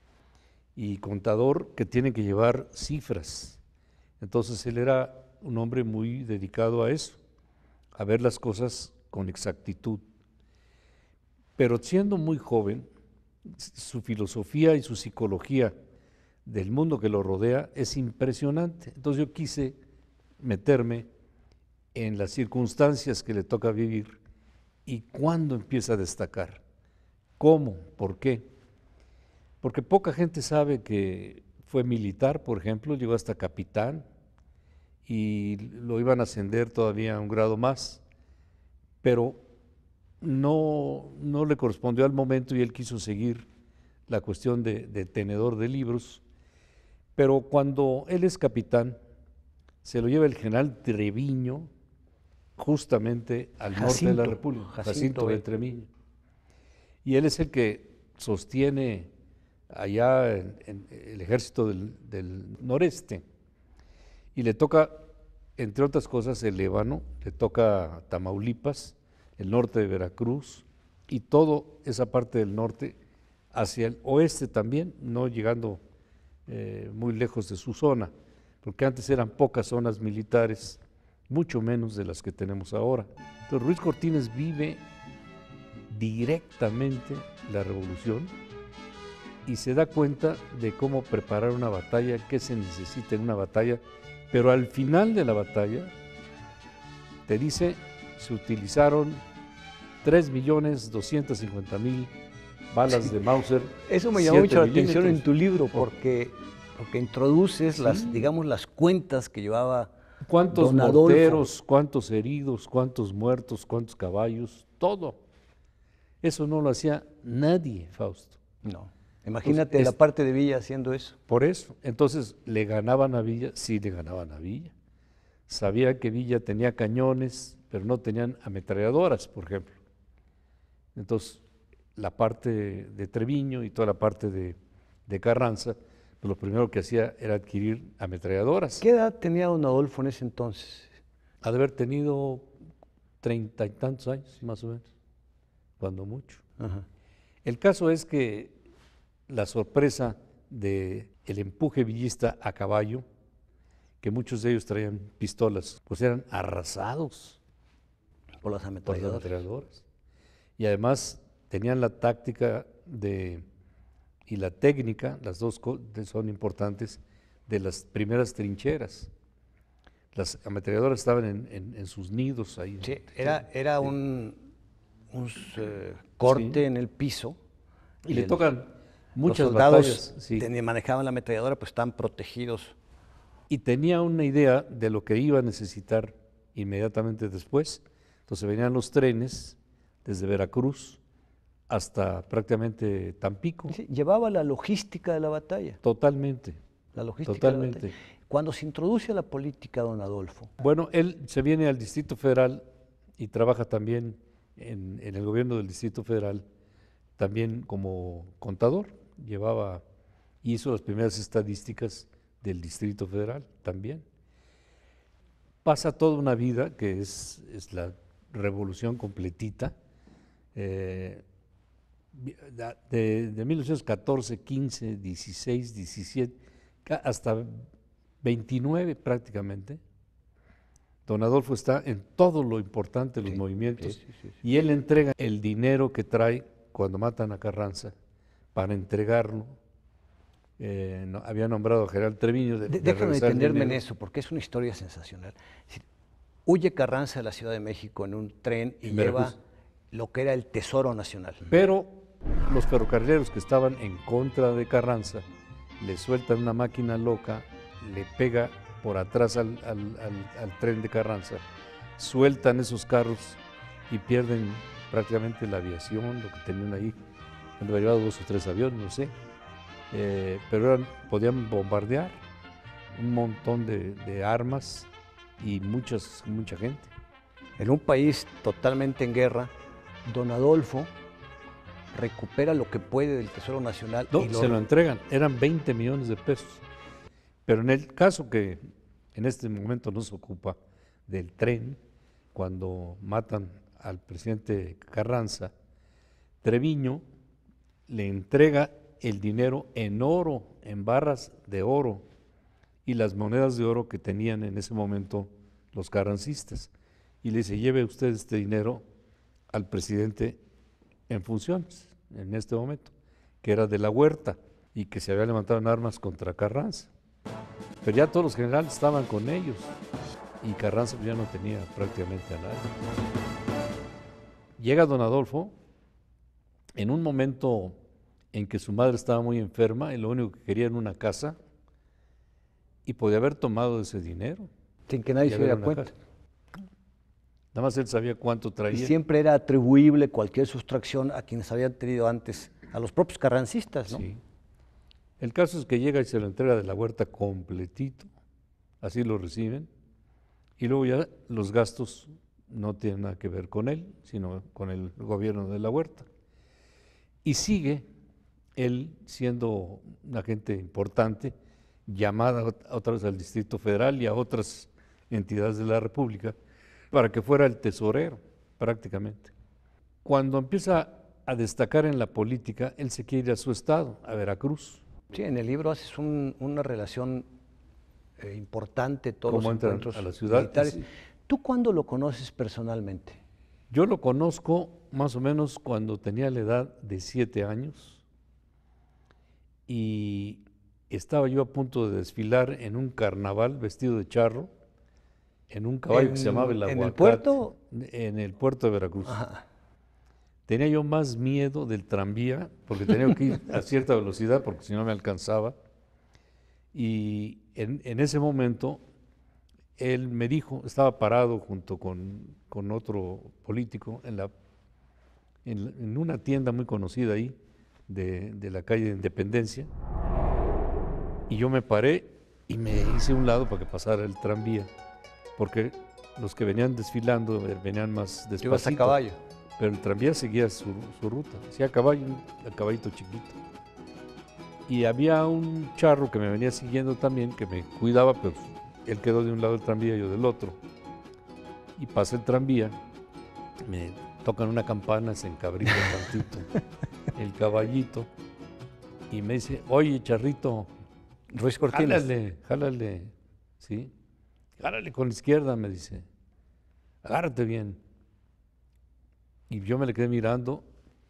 Y contador que tiene que llevar cifras. Entonces él era un hombre muy dedicado a eso, a ver las cosas con exactitud. Pero siendo muy joven, su filosofía y su psicología del mundo que lo rodea es impresionante. Entonces yo quise meterme en las circunstancias que le toca vivir y cuándo empieza a destacar, cómo, por qué. Porque poca gente sabe que fue militar, por ejemplo, llegó hasta capitán y lo iban a ascender todavía a un grado más, pero no le correspondió al momento y él quiso seguir la cuestión de tenedor de libros. Pero cuando él es capitán, se lo lleva el general Treviño justamente al norte de la República, Jacinto Beltremillo. Y él es el que sostiene allá en el ejército del noreste. Y le toca, entre otras cosas, el Líbano, le toca Tamaulipas, el norte de Veracruz y toda esa parte del norte hacia el oeste también, no llegando muy lejos de su zona, porque antes eran pocas zonas militares, mucho menos de las que tenemos ahora. Entonces Ruiz Cortines vive directamente la revolución y se da cuenta de cómo preparar una batalla, qué se necesita en una batalla, pero al final de la batalla te dice, se utilizaron 3.250.000 balas de Mauser. Eso me llamó mucho la atención en 7 tu libro, porque introduces Sí. las cuentas que llevaba ¿Cuántos don Adolfo. morteros, cuántos heridos, cuántos muertos, cuántos caballos? Todo. Eso no lo hacía nadie, Fausto. No. Imagínate Pues, la parte de Villa haciendo eso. Por eso. Entonces, ¿le ganaban a Villa? Sí, le ganaban a Villa. Sabía que Villa tenía cañones, pero no tenían ametralladoras, por ejemplo. Entonces, la parte de Treviño y toda la parte de Carranza, pues lo primero que hacía era adquirir ametralladoras. ¿Qué edad tenía don Adolfo en ese entonces? Ha de haber tenido 30 y tantos años, más o menos, cuando mucho. Ajá. El caso es que la sorpresa del empuje villista a caballo, que muchos de ellos traían pistolas, pues eran arrasados Por las por las ametralladoras. ametralladoras. Y además tenían la táctica y la técnica, las dos son importantes, de las primeras trincheras. Las ametralladoras estaban en sus nidos ahí. Sí, era un corte Sí. en el piso. Y le el- tocan muchas los soldados batallas. Sí. manejaban la ametralladora, pues estaban protegidos. Y tenía una idea de lo que iba a necesitar inmediatamente después. Entonces venían los trenes desde Veracruz hasta prácticamente Tampico. Sí, llevaba la logística de la batalla. Totalmente. La logística Totalmente. de la batalla. Cuando se introduce a la política, don Adolfo, Bueno, él se viene al Distrito Federal y trabaja también en el gobierno del Distrito Federal, también como contador. Hizo las primeras estadísticas del Distrito Federal también. Pasa toda una vida, que es la revolución completita, de 1914, 15, 16, 17, hasta 29 prácticamente. Don Adolfo está en todo lo importante de los movimientos y él entrega el dinero que trae cuando matan a Carranza para entregarlo. Había nombrado a general Treviño. déjame regresar el detenerme en dinero. eso, porque es una historia sensacional. Es decir, huye Carranza de la Ciudad de México en un tren y En lleva Veracruz. lo que era el Tesoro Nacional. Pero los ferrocarrileros que estaban en contra de Carranza le sueltan una máquina loca, le pega por atrás al tren de Carranza, sueltan esos carros y pierden prácticamente la aviación, lo que tenían ahí. Han llevado 2 o 3 aviones, no sé. Pero podían bombardear un montón de armas y mucha gente. En un país totalmente en guerra, don Adolfo recupera lo que puede del Tesoro Nacional. No, y se lo entregan, eran 20 millones de pesos. Pero en el caso que en este momento nos ocupa del tren, cuando matan al presidente Carranza, Treviño le entrega el dinero en oro, en barras de oro, y las monedas de oro que tenían en ese momento los carrancistas. Y le dice, lleve usted este dinero al presidente en funciones, en este momento, que era de la Huerta, y que se había levantado en armas contra Carranza. Pero ya todos los generales estaban con ellos, y Carranza ya no tenía prácticamente a nadie. Llega don Adolfo en un momento en que su madre estaba muy enferma y lo único que quería era una casa, y podía haber tomado ese dinero. Sin que nadie se diera cuenta. Casa. Nada más él sabía cuánto traía. Y siempre era atribuible cualquier sustracción a quienes habían tenido antes, a los propios carrancistas, ¿no? Sí. El caso es que llega y se lo entrega de la Huerta completito, así lo reciben, y luego ya los gastos no tienen nada que ver con él, sino con el gobierno de la Huerta. Y sigue él siendo una gente importante, llamada otra vez al Distrito Federal y a otras entidades de la República, para que fuera el tesorero, prácticamente. Cuando empieza a destacar en la política, él se quiere ir a su estado, a Veracruz. Sí, en el libro haces una relación importante, todos ¿Cómo los entran encuentros a la ciudad? militares. Sí. ¿Tú cuándo lo conoces personalmente? Yo lo conozco más o menos cuando tenía la edad de 7 años y estaba yo a punto de desfilar en un carnaval vestido de charro, en un caballo que se llamaba el Aguacate. ¿En el puerto? En el puerto de Veracruz. Ajá. Tenía yo más miedo del tranvía, porque tenía que ir a cierta velocidad, porque si no me alcanzaba. Y en ese momento, él me dijo, estaba parado junto con otro político en una tienda muy conocida ahí, de la calle de Independencia, y yo me paré y me hice a un lado para que pasara el tranvía, porque los que venían desfilando venían más despacito. Ibas a caballo. Pero el tranvía seguía su ruta, hacía caballo, a caballito chiquito. Y había un charro que me venía siguiendo también, que me cuidaba, pero él quedó de un lado del tranvía y yo del otro. Y pasa el tranvía, me tocan una campana, se encabrita tantito el caballito, y me dice, oye, charrito, Ruiz Cortines. jálale, ¿sí? Jálale con la izquierda, me dice, agárrate bien. Y yo me le quedé mirando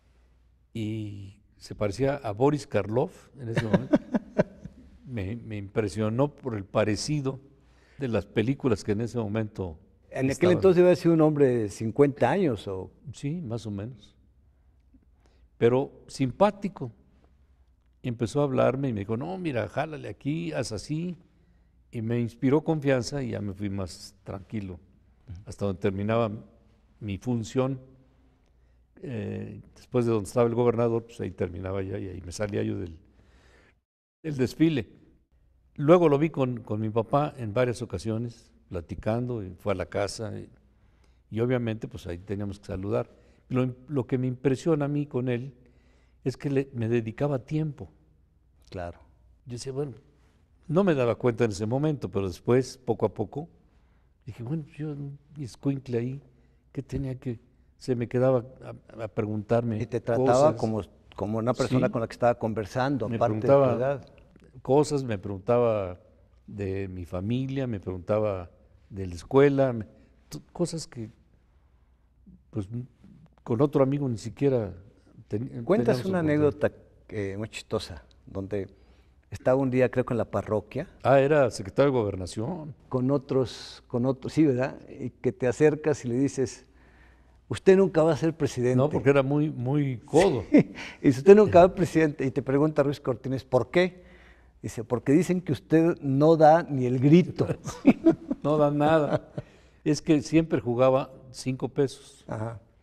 y se parecía a Boris Karloff en ese momento. Me impresionó por el parecido de las películas que en ese momento En aquel entonces había sido un hombre de 50 años o... Sí, más o menos. Pero simpático. Y empezó a hablarme y me dijo, no, mira, jálale aquí, haz así. Y me inspiró confianza y ya me fui más tranquilo. Hasta donde terminaba mi función. Después de donde estaba el gobernador, pues ahí terminaba ya y ahí me salía yo del desfile. Luego lo vi con mi papá en varias ocasiones, platicando, y fue a la casa y obviamente pues ahí teníamos que saludar. Lo que me impresiona a mí con él es que me dedicaba tiempo. Claro. Yo decía, bueno, no me daba cuenta en ese momento, pero después, poco a poco, dije, bueno, yo, escuincle ahí, ¿qué tenía que...? Se me quedaba a preguntarme. Y te trataba cosas. como una persona Sí. con la que estaba conversando, Me aparte de tu preguntaba edad. cosas, me preguntaba de mi familia, me preguntaba de la escuela, cosas que pues con otro amigo ni siquiera Cuentas teníamos una oportunidad. anécdota muy chistosa, donde estaba un día, creo que en la parroquia, Era secretario de Gobernación. con otros, sí, ¿verdad? Y que te acercas y le dices, usted nunca va a ser presidente. No, porque era muy, muy codo. Y si usted nunca va a ser presidente, y te pregunta Ruiz Cortines, ¿por qué? Dice, porque dicen que usted no da ni el grito. No da nada. Es que siempre jugaba 5 pesos. Ajá.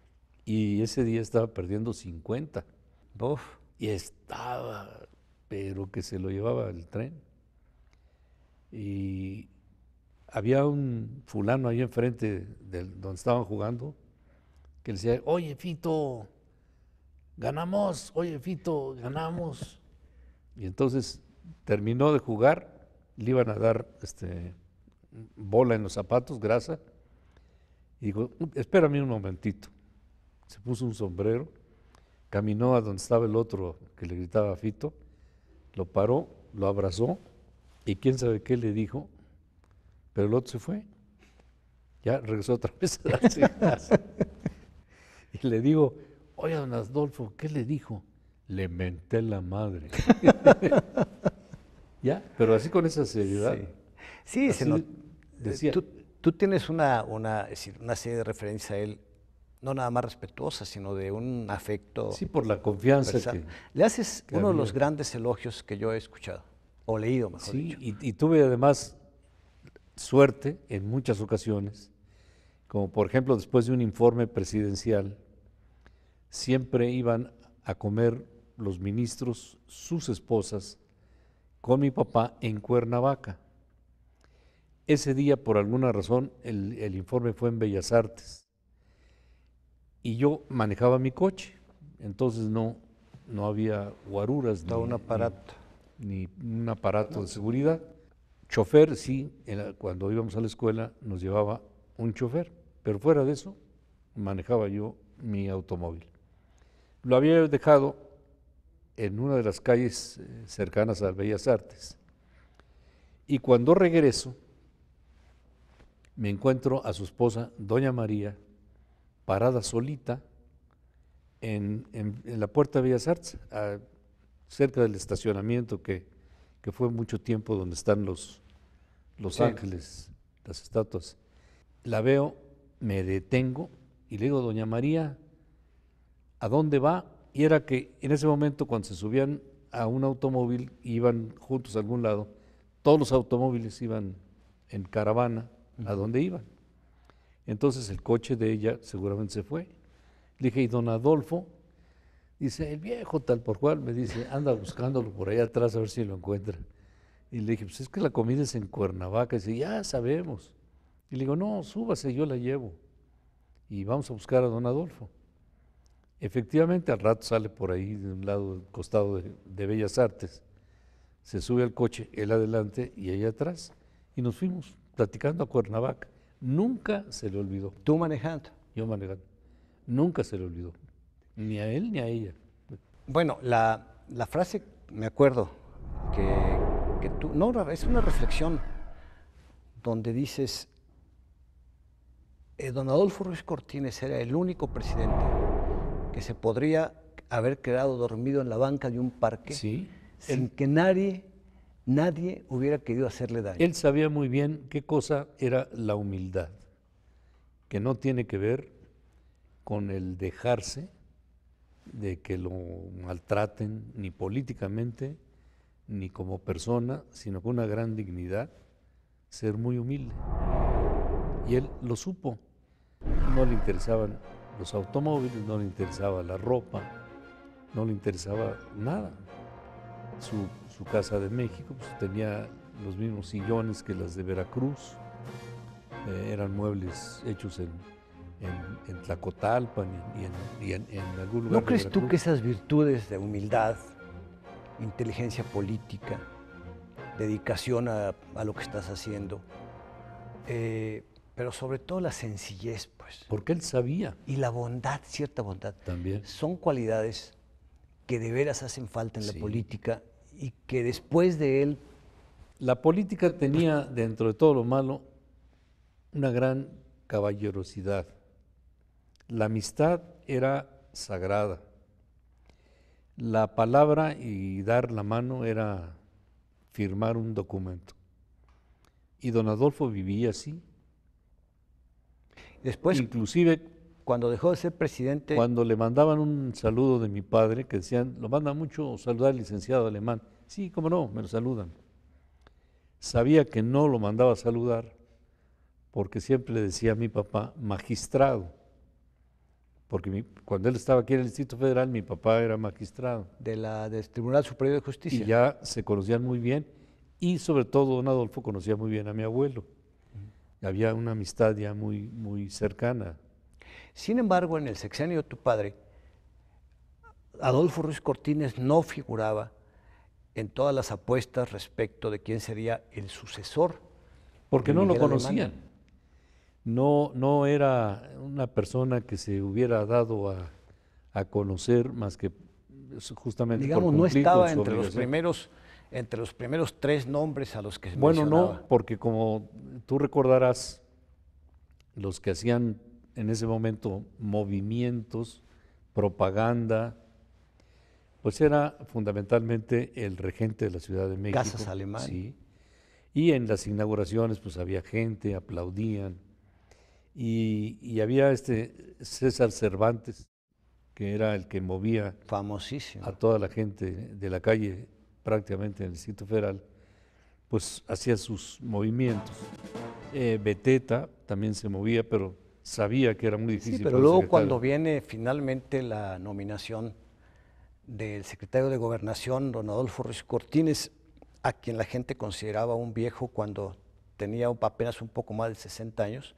y ese día estaba perdiendo 50. Uf. Y estaba, pero que se lo llevaba el tren. Y había un fulano ahí enfrente de donde estaban jugando, que le decía, oye, Fito, ganamos, oye, Fito, ganamos. Y entonces terminó de jugar, le iban a dar bola en los zapatos, grasa, y dijo, espérame un momentito. Se puso un sombrero, caminó a donde estaba el otro que le gritaba a Fito, lo paró, lo abrazó, y quién sabe qué le dijo, pero el otro se fue. Ya regresó otra vez a darse gas. Y le digo, oye, don Adolfo, ¿qué le dijo? Le menté la madre. Ya, pero así con esa seriedad. Sí, así decía. Tú tienes es decir, una serie de referencias a él, no nada más respetuosas, sino de un afecto. Sí, por la confianza que le haces uno de había. los grandes elogios que yo he escuchado, o leído, mejor Sí, dicho. y tuve además suerte en muchas ocasiones, como por ejemplo después de un informe presidencial, siempre iban a comer los ministros, sus esposas, con mi papá en Cuernavaca. Ese día, por alguna razón, el informe fue en Bellas Artes y yo manejaba mi coche, entonces no había guaruras Todo un aparato. ni un aparato de seguridad. Chofer, sí, cuando íbamos a la escuela nos llevaba un chofer, pero fuera de eso manejaba yo mi automóvil. Lo había dejado en una de las calles cercanas a Bellas Artes. Y cuando regreso, me encuentro a su esposa, doña María, parada solita en la puerta de Bellas Artes, cerca del estacionamiento que fue mucho tiempo donde están los Sí. ángeles, las estatuas. La veo, me detengo y le digo, doña María, ¿a dónde va? Y era que en ese momento cuando se subían a un automóvil, iban juntos a algún lado, todos los automóviles iban en caravana a donde iban. Entonces el coche de ella seguramente se fue. Le dije, ¿y don Adolfo? Dice, el viejo tal por cual, me dice, anda buscándolo por allá atrás a ver si lo encuentra. Y le dije, pues es que la comida es en Cuernavaca. Y dice, ya sabemos. Y le digo, no, súbase, yo la llevo. Y vamos a buscar a don Adolfo. Efectivamente, al rato sale por ahí de un lado, del costado de Bellas Artes, se sube al coche, él adelante y ella atrás, y nos fuimos platicando a Cuernavaca. Nunca se le olvidó. Tú manejando. Yo manejando. Nunca se le olvidó, ni a él ni a ella. Bueno, la frase, me acuerdo, que tú, no, es una reflexión donde dices, don Adolfo Ruiz Cortines era el único presidente que se podría haber quedado dormido en la banca de un parque Sí, sin que nadie hubiera querido hacerle daño. él sabía muy bien qué cosa era la humildad, que no tiene que ver con el dejarse de que lo maltraten ni políticamente ni como persona, sino con una gran dignidad, ser muy humilde. Y él lo supo. No le interesaban los automóviles, no le interesaba la ropa, no le interesaba nada. Su casa de México pues, tenía los mismos sillones que las de Veracruz, eran muebles hechos en Tlacotalpan y en algún lugar. ¿No crees tú que esas virtudes de humildad, inteligencia política, dedicación a lo que estás haciendo, pero sobre todo la sencillez, pues, Porque él sabía y la bondad, cierta bondad, también. son cualidades que de veras hacen falta en la Sí. política y que después de él, La política tenía, dentro de todo lo malo, una gran caballerosidad. La amistad era sagrada. La palabra y dar la mano era firmar un documento. Y don Adolfo vivía así. después, Inclusive cuando dejó de ser presidente, cuando le mandaban un saludo de mi padre, que decían, lo manda mucho saludar al licenciado Alemán. Sí, cómo no, me lo saludan. Sabía que no lo mandaba a saludar porque siempre le decía a mi papá magistrado, porque cuando él estaba aquí en el Distrito Federal, mi papá era magistrado. Del Tribunal Superior de Justicia. Y ya se conocían muy bien, y sobre todo don Adolfo conocía muy bien a mi abuelo. Había una amistad ya muy, muy cercana. Sin embargo, en el sexenio de tu padre, Adolfo Ruiz Cortines no figuraba en todas las apuestas respecto de quién sería el sucesor. Porque de no lo Miguel conocían. Alemán. No era una persona que se hubiera dado a conocer más que justamente Digamos, por no cumplir estaba con su entre obligación. los primeros 3 nombres a los que se Bueno, mencionaba. no, porque como tú recordarás, los que hacían en ese momento movimientos, propaganda, pues era fundamentalmente el regente de la Ciudad de México. Casas Alemán. Sí. Y en las inauguraciones pues había gente, aplaudían. Y había César Cervantes, que era el que movía Famosísimo. a toda la gente de la calle prácticamente en el Distrito Federal, pues hacía sus movimientos. Beteta también se movía, pero sabía que era muy difícil. Sí, pero para el luego secretario. cuando viene finalmente la nominación del secretario de Gobernación, don Adolfo Ruiz Cortines, a quien la gente consideraba un viejo cuando tenía apenas un poco más de 60 años,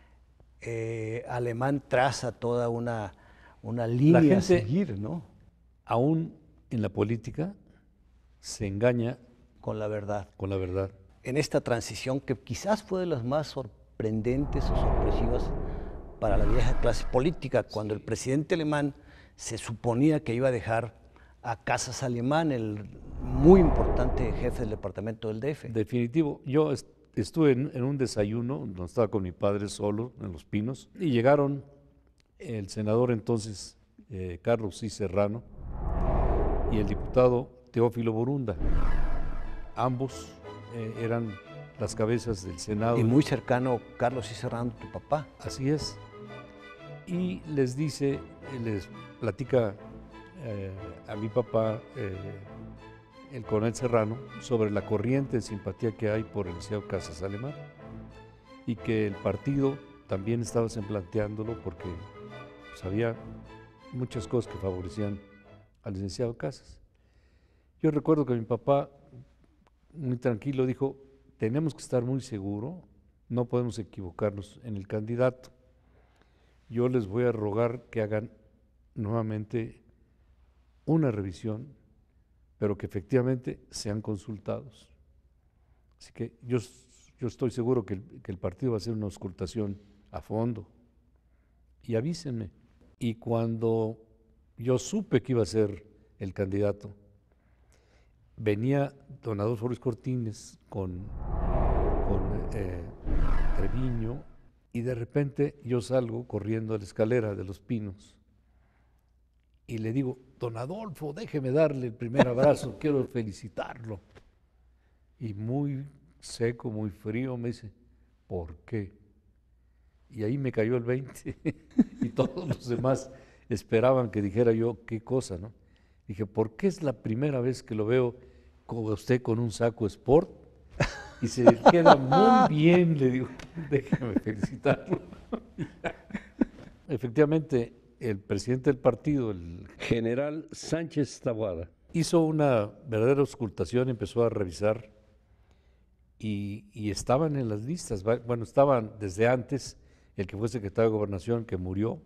Alemán traza toda una línea gente, a seguir, ¿no? Aún en la política se engaña Con la verdad. con la verdad. En esta transición que quizás fue de las más sorprendentes o sorpresivas para la vieja clase política, cuando el presidente alemán se suponía que iba a dejar a Casas Alemán, el muy importante jefe del departamento del DF. Definitivo. Yo estuve en un desayuno, donde estaba con mi padre solo, en Los Pinos, y llegaron el senador entonces, Carlos C. Serrano, y el diputado Teófilo Borunda. Ambos eran las cabezas del Senado. Y muy cercano, Carlos C. Serrano, tu papá. Así es. Y les dice, les platica a mi papá, el coronel Serrano, sobre la corriente de simpatía que hay por el licenciado Casas Alemán, y que el partido también estaba planteándolo porque pues, había muchas cosas que favorecían al licenciado Casas. Yo recuerdo que mi papá, muy tranquilo, dijo: tenemos que estar muy seguros, no podemos equivocarnos en el candidato. Yo les voy a rogar que hagan nuevamente una revisión, pero que efectivamente sean consultados. Así que yo estoy seguro que el partido va a hacer una auscultación a fondo. Y avísenme. Y cuando yo supe que iba a ser el candidato, venía don Adolfo Ruiz Cortines con Treviño, y de repente yo salgo corriendo a la escalera de Los Pinos y le digo: don Adolfo, déjeme darle el primer abrazo, quiero felicitarlo. Y muy seco, muy frío, me dice: ¿por qué? Y ahí me cayó el 20 y todos los demás esperaban que dijera yo qué cosa, ¿no? Dije: ¿por qué es la primera vez que lo veo como usted con un saco Sport? Y se le queda muy bien, le digo, déjeme felicitarlo. Efectivamente, el presidente del partido, el general Sánchez Taboada, hizo una verdadera auscultación, empezó a revisar y estaban en las listas. Bueno, estaban desde antes el que fue secretario de Gobernación, que murió.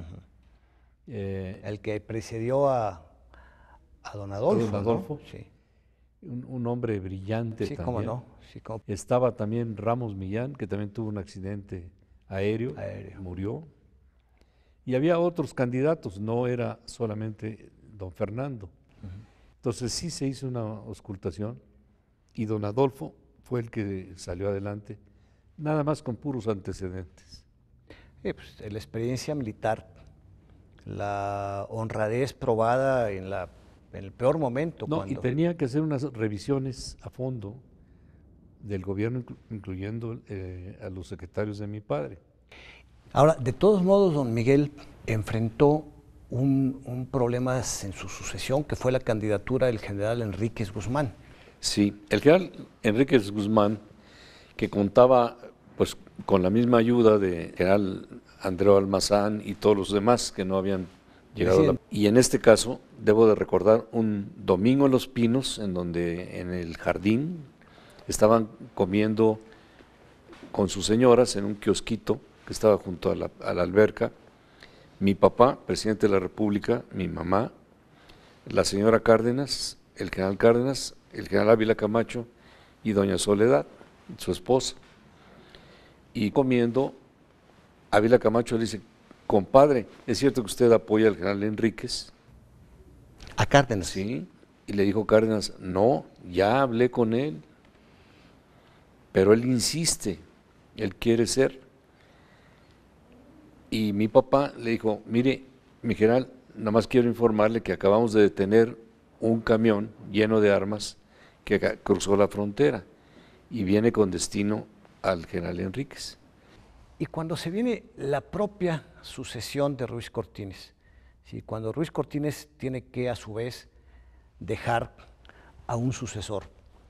El que precedió a don Adolfo. Don Adolfo. ¿No? Sí. Un hombre brillante Sí, también. cómo no. Sí, cómo. Estaba también Ramos Millán, que también tuvo un accidente aéreo. Murió. Y había otros candidatos, no era solamente don Fernando. Entonces sí se hizo una auscultación y don Adolfo fue el que salió adelante, nada más con puros antecedentes. Pues, la experiencia militar, la honradez probada en el peor momento. No, y tenía que hacer unas revisiones a fondo del gobierno, incluyendo a los secretarios de mi padre. Ahora, de todos modos, don Miguel enfrentó un problema en su sucesión, que fue la candidatura del general Enríquez Guzmán. Sí, el general Enríquez Guzmán, que contaba pues con la misma ayuda de general Andreu Almazán y todos los demás que no habían llegado. Y en este caso, debo de recordar un domingo en Los Pinos, en donde en el jardín estaban comiendo con sus señoras en un kiosquito que estaba junto a la alberca, mi papá, presidente de la República, mi mamá, la señora Cárdenas, el general Ávila Camacho y doña Soledad, su esposa. Y comiendo, Ávila Camacho le dice: compadre, ¿es cierto que usted apoya al general Enríquez? ¿A Cárdenas? Sí. Y le dijo Cárdenas: no, ya hablé con él, pero él insiste, él quiere ser. Y mi papá le dijo: mire, mi general, nada más quiero informarle que acabamos de detener un camión lleno de armas que cruzó la frontera y viene con destino al general Enríquez. Y cuando se viene la propia sucesión de Ruiz Cortines, ¿sí? Cuando Ruiz Cortines tiene que a su vez dejar a un sucesor,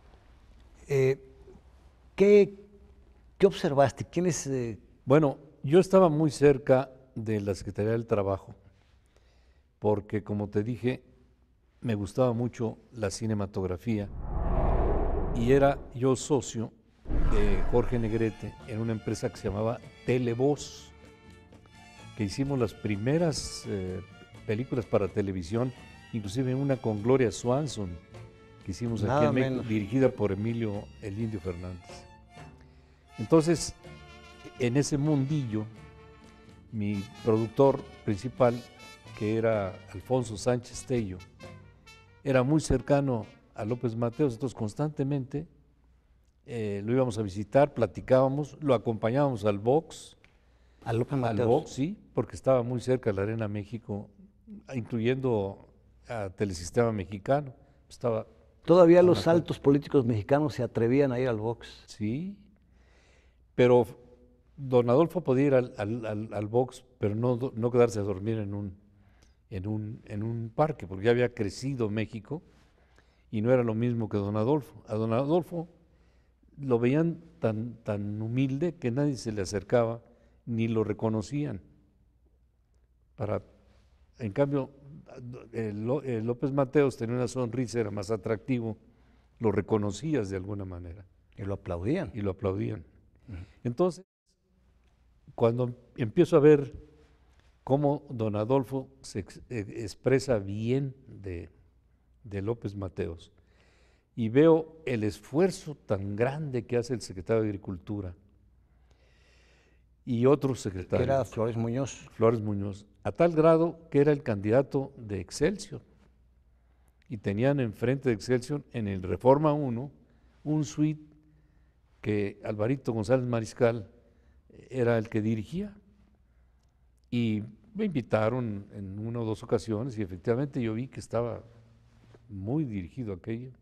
¿qué observaste? ¿Quién es? Bueno, yo estaba muy cerca de la Secretaría del Trabajo porque, como te dije, me gustaba mucho la cinematografía y era yo socio de Jorge Negrete en una empresa que se llamaba Televoz, que hicimos las primeras películas para televisión, inclusive una con Gloria Swanson, que hicimos aquí en México, dirigida por Emilio El Indio Fernández. Entonces, en ese mundillo, mi productor principal, que era Alfonso Sánchez Tello, era muy cercano a López Mateos, entonces constantemente lo íbamos a visitar, platicábamos, lo acompañábamos al box. ¿A López Mateos? Al box, sí, porque estaba muy cerca de la Arena México, incluyendo a Telesistema Mexicano. Todavía los altos políticos mexicanos se atrevían a ir al box. Sí, pero don Adolfo podía ir al box, pero no quedarse a dormir en un parque, porque ya había crecido México y no era lo mismo que don Adolfo. A don Adolfo lo veían tan humilde que nadie se le acercaba ni lo reconocían. En cambio, López Mateos tenía una sonrisa, era más atractivo, lo reconocías de alguna manera. Y lo aplaudían. Entonces, cuando empiezo a ver cómo don Adolfo se expresa bien de López Mateos y veo el esfuerzo tan grande que hace el secretario de Agricultura y otros secretarios. Que era Flores Muñoz. Flores Muñoz, a tal grado que era el candidato de Excelsior. Y tenían enfrente de Excelsior, en el Reforma 1, un suite que Alvarito González Mariscal era el que dirigía. Y me invitaron en una o dos ocasiones y efectivamente yo vi que estaba muy dirigido aquello.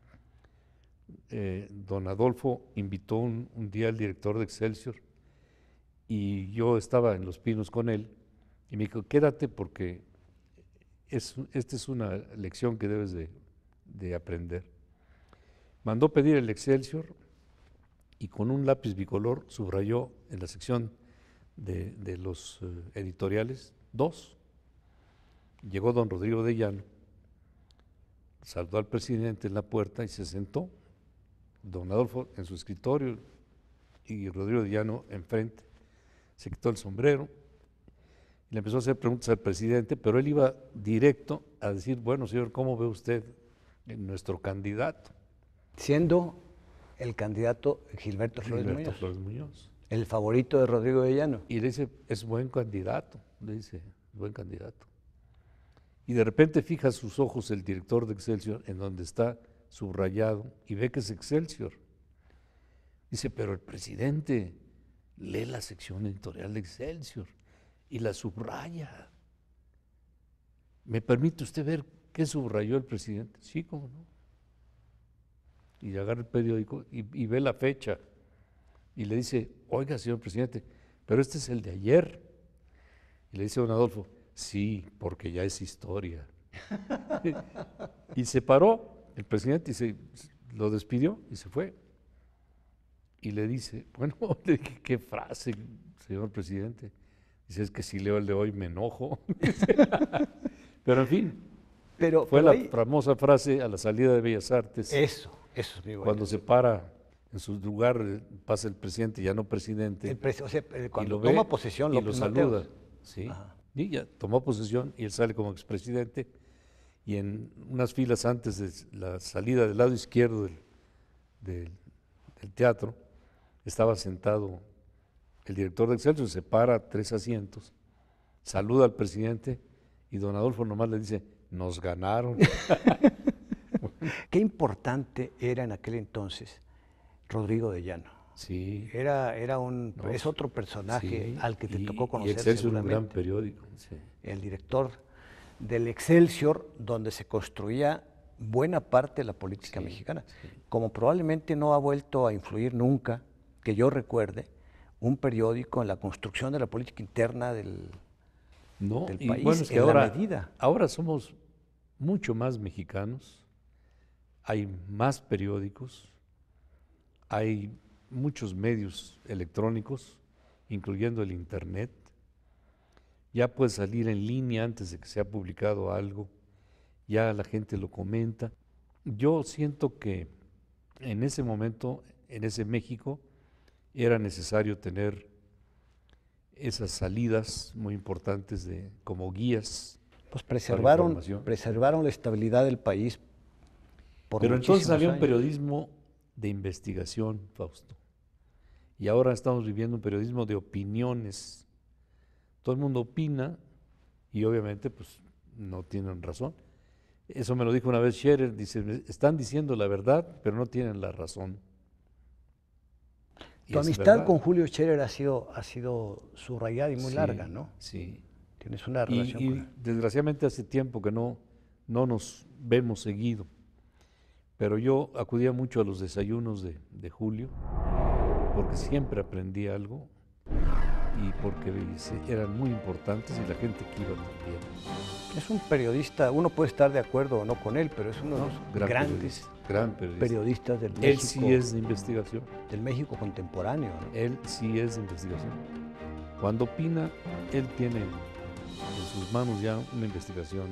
Don Adolfo invitó un día al director de Excelsior y yo estaba en Los Pinos con él y me dijo: quédate porque esta es una lección que debes de aprender. Mandó pedir el Excelsior y con un lápiz bicolor subrayó en la sección de los editoriales 2. Llegó don Rodrigo de Llano, saludó al presidente en la puerta y se sentó. Don Adolfo en su escritorio y Rodrigo de Llano enfrente. Se quitó el sombrero y le empezó a hacer preguntas al presidente, pero él iba directo a decir: bueno, señor, ¿cómo ve usted nuestro candidato? Siendo el candidato Gilberto Flores Muñoz. El favorito de Rodrigo de Llano. Y le dice: es buen candidato, le dice, buen candidato. Y de repente fija sus ojos el director de Excelsior en donde está subrayado y ve que es Excelsior. Dice: pero el presidente lee la sección editorial de Excelsior y la subraya. ¿Me permite usted ver qué subrayó el presidente? Sí, cómo no. Y agarra el periódico y ve la fecha y le dice: oiga, señor presidente, pero este es el de ayer. Y le dice don Adolfo: sí, porque ya es historia. Y se paró el presidente y lo despidió y se fue. y le dice, bueno, le dije, ¿qué frase, señor presidente? Dice, es que si leo el de hoy me enojo. Pero en fin, fue la famosa frase a la salida de Bellas Artes. Eso es muy bueno. Cuando se para en su lugar, pasa el presidente, ya no presidente. O sea, cuando y toma posesión, y lo saluda. Mateos. Sí. Y ya tomó posesión y él sale como expresidente. Y en unas filas antes de la salida del lado izquierdo del teatro, estaba sentado el director de Excelsior, se para 3 asientos, saluda al presidente y don Adolfo nomás le dice, nos ganaron. Qué importante era en aquel entonces Rodrigo de Llano. Sí. Es otro personaje al que te tocó conocer. Y Excelsior es un gran periódico. Sí. El director del Excelsior, donde se construía buena parte de la política mexicana. Sí. Como probablemente no ha vuelto a influir nunca, que yo recuerde, un periódico en la construcción de la política interna del país. Bueno, es que ahora somos mucho más mexicanos, hay más periódicos, hay muchos medios electrónicos, incluyendo el internet. Ya puedes salir en línea antes de que se ha publicado algo, ya la gente lo comenta. Yo siento que en ese momento, en ese México, era necesario tener esas salidas muy importantes como guías. Pues preservaron la estabilidad del país por Pero entonces había años. Un periodismo de investigación, Fausto. Y ahora estamos viviendo un periodismo de opiniones. Todo el mundo opina y obviamente pues no tienen razón. Eso me lo dijo una vez Scherer, dice, están diciendo la verdad, pero no tienen la razón. Tu amistad con Julio Scherer ha sido subrayada y muy larga, ¿no? Sí. Tienes una relación con él. Desgraciadamente hace tiempo que no nos vemos seguido, pero yo acudía mucho a los desayunos de Julio, porque siempre aprendí algo y porque eran muy importantes y la gente que iba también. Es un periodista, uno puede estar de acuerdo o no con él, pero es uno de los grandes periodistas del México. Él sí es de investigación. Del México contemporáneo, ¿no? Él sí es de investigación. Cuando opina, él tiene en sus manos ya una investigación.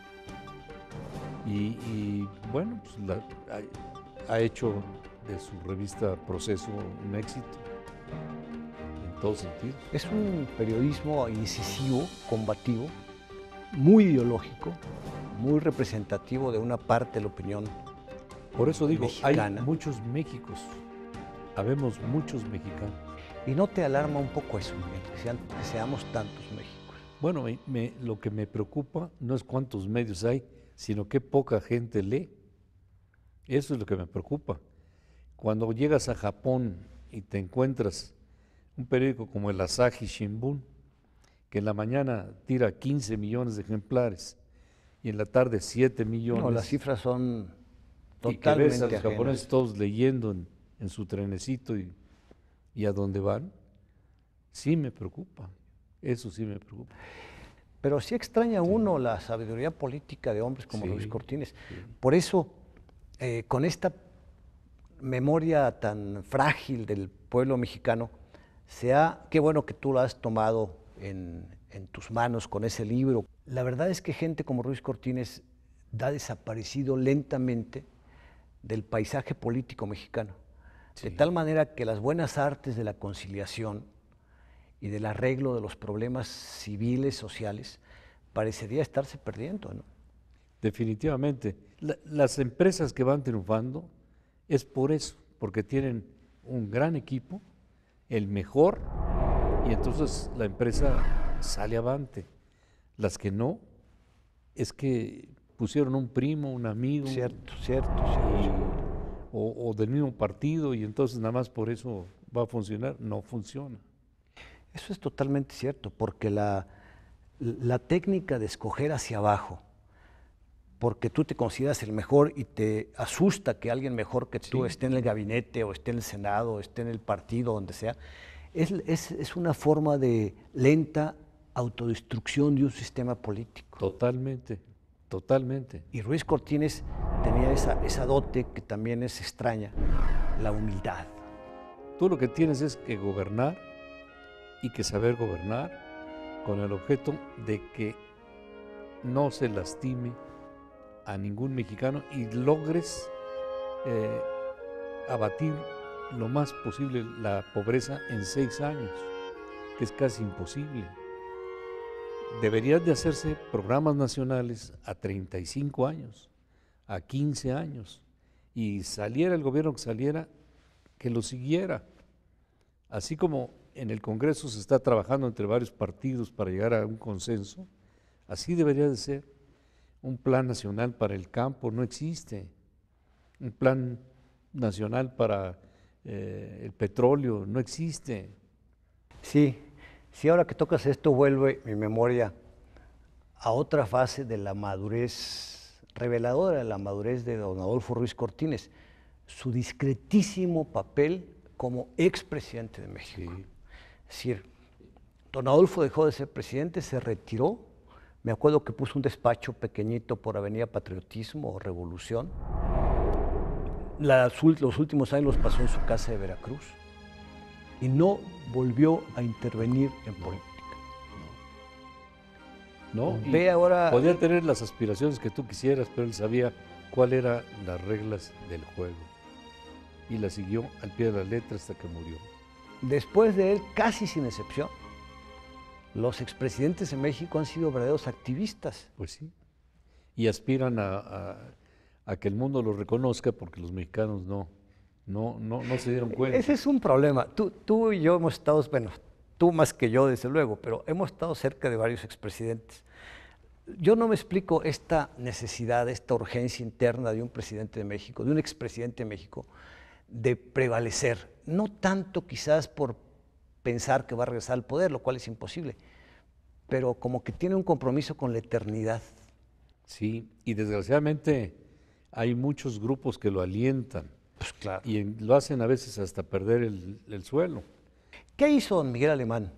Y bueno, pues ha hecho de su revista Proceso un éxito en todos sentidos. Es un periodismo incisivo, combativo, muy ideológico, muy representativo de una parte de la opinión Por eso digo, mexicana. Hay muchos Méxicos, habemos muchos mexicanos. ¿Y no te alarma un poco eso, Miguel, que seamos tantos Méxicos? Bueno, lo que me preocupa no es cuántos medios hay, sino qué poca gente lee. Eso es lo que me preocupa. Cuando llegas a Japón y te encuentras un periódico como el Asahi Shimbun, que en la mañana tira 15 millones de ejemplares y en la tarde 7 millones. No, las cifras son totalmente. Y que ves a los japoneses todos leyendo en su trenecito y a dónde van, sí me preocupa. Eso sí me preocupa. Pero sí extraña uno la sabiduría política de hombres como Ruiz Cortines. Por eso, con esta memoria tan frágil del pueblo mexicano, qué bueno que tú lo has tomado en tus manos con ese libro. La verdad es que gente como Ruiz Cortines ha desaparecido lentamente del paisaje político mexicano. De tal manera que las buenas artes de la conciliación y del arreglo de los problemas civiles, sociales, parecería estarse perdiendo, ¿no? Definitivamente. Las empresas que van triunfando es por eso, porque tienen un gran equipo, el mejor, y entonces la empresa sale avante. Las que no, es que pusieron un primo, un amigo. Cierto. O del mismo partido, y entonces nada más por eso va a funcionar. No funciona. Eso es totalmente cierto, porque la técnica de escoger hacia abajo, porque tú te consideras el mejor y te asusta que alguien mejor que tú esté en el gabinete o esté en el Senado o esté en el partido, donde sea, es una forma de lenta autodestrucción de un sistema político. Totalmente. Y Ruiz Cortines tenía esa dote que también es extraña, la humildad. tú lo que tienes es que gobernar y que saber gobernar con el objeto de que no se lastime a ningún mexicano y logres abatir lo más posible la pobreza en 6 años, que es casi imposible. Deberían de hacerse programas nacionales a 35 años, a 15 años, y saliera el gobierno que saliera, que lo siguiera. Así como en el Congreso se está trabajando entre varios partidos para llegar a un consenso, así debería de ser. Un plan nacional para el campo no existe, un plan nacional para el petróleo no existe. Sí, sí, ahora que tocas esto vuelve mi memoria a otra fase de la madurez reveladora, de la madurez de don Adolfo Ruiz Cortines, su discretísimo papel como expresidente de México. Sí. Es decir, don Adolfo dejó de ser presidente, se retiró, me acuerdo que puso un despacho pequeñito por Avenida Patriotismo o Revolución. Los últimos años los pasó en su casa de Veracruz y no volvió a intervenir en política. ¿No? Ve ahora. Podía tener las aspiraciones que tú quisieras, pero él sabía cuáles eran las reglas del juego y las siguió al pie de la letra hasta que murió. Después de él, casi sin excepción, los expresidentes de México han sido verdaderos activistas. Pues sí, y aspiran a que el mundo los reconozca porque los mexicanos no se dieron cuenta. Ese es un problema. Tú y yo hemos estado, bueno, tú más que yo desde luego, pero hemos estado cerca de varios expresidentes. Yo no me explico esta necesidad, esta urgencia interna de un presidente de México, de un expresidente de México, de prevalecer. No tanto quizás por pensar que va a regresar al poder, lo cual es imposible, pero como que tiene un compromiso con la eternidad. Sí, y desgraciadamente hay muchos grupos que lo alientan. Pues claro. Y lo hacen a veces hasta perder el suelo. ¿Qué hizo don Miguel Alemán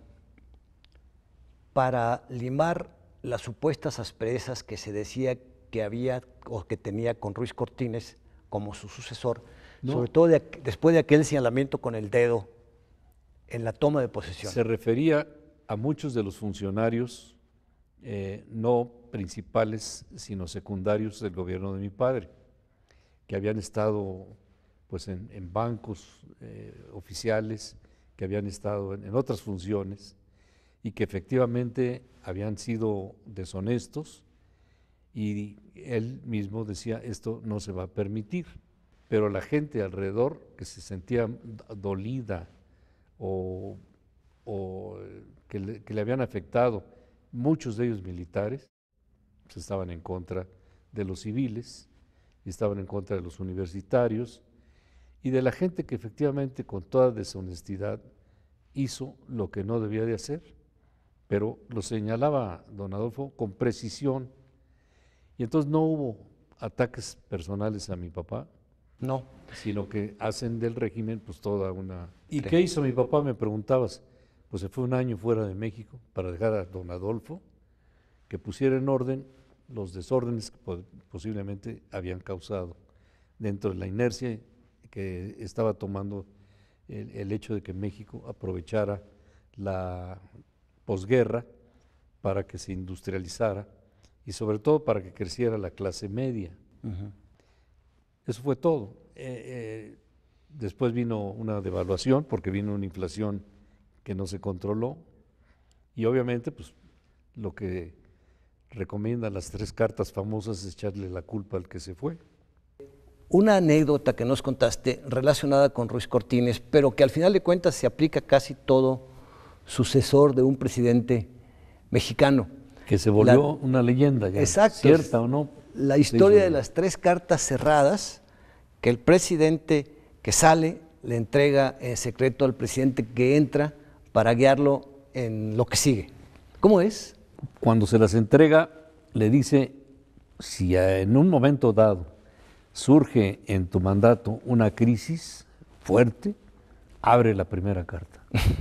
para limar las supuestas asperezas que se decía que había o que tenía con Ruiz Cortines como su sucesor, sobre todo después de aquel señalamiento con el dedo en la toma de posesión? Se refería a muchos de los funcionarios, no principales, sino secundarios del gobierno de mi padre, que habían estado pues, en bancos oficiales, que habían estado en otras funciones y que efectivamente habían sido deshonestos, y él mismo decía, esto no se va a permitir. Pero la gente alrededor que se sentía dolida o que le habían afectado, muchos de ellos militares, pues estaban en contra de los civiles, estaban en contra de los universitarios y de la gente que efectivamente con toda deshonestidad hizo lo que no debía de hacer, pero lo señalaba don Adolfo con precisión, y entonces no hubo ataques personales a mi papá, No. sino que hacen del régimen pues toda una... ¿Y Sí. qué hizo mi papá? Me preguntabas. Pues se fue un año fuera de México para dejar a don Adolfo que pusiera en orden los desórdenes que posiblemente habían causado dentro de la inercia que estaba tomando el hecho de que México aprovechara la posguerra para que se industrializara y sobre todo para que creciera la clase media. Eso fue todo. Después vino una devaluación porque vino una inflación que no se controló y obviamente pues lo que recomiendan las 3 cartas famosas es echarle la culpa al que se fue. Una anécdota que nos contaste relacionada con Ruiz Cortines, pero que al final de cuentas se aplica a casi todo sucesor de un presidente mexicano. Que se volvió una leyenda ya, exacto, cierta o no. La historia de las 3 cartas cerradas que el presidente que sale le entrega en secreto al presidente que entra para guiarlo en lo que sigue. ¿Cómo es? Cuando se las entrega, le dice, si en un momento dado surge en tu mandato una crisis fuerte, abre la primera carta.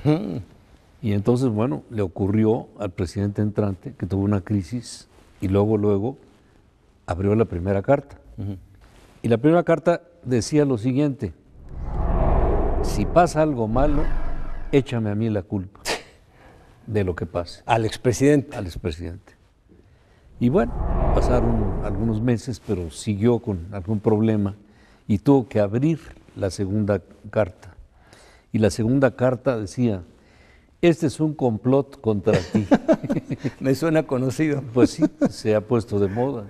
Y entonces, bueno, le ocurrió al presidente entrante que tuvo una crisis y luego abrió la primera carta. Y la primera carta decía lo siguiente: si pasa algo malo, échame a mí la culpa de lo que pase. Al expresidente. Al expresidente. Y bueno, pasaron algunos meses, pero siguió con algún problema y tuvo que abrir la segunda carta. Y la segunda carta decía, este es un complot contra ti. Me suena conocido. Pues sí, se ha puesto de moda.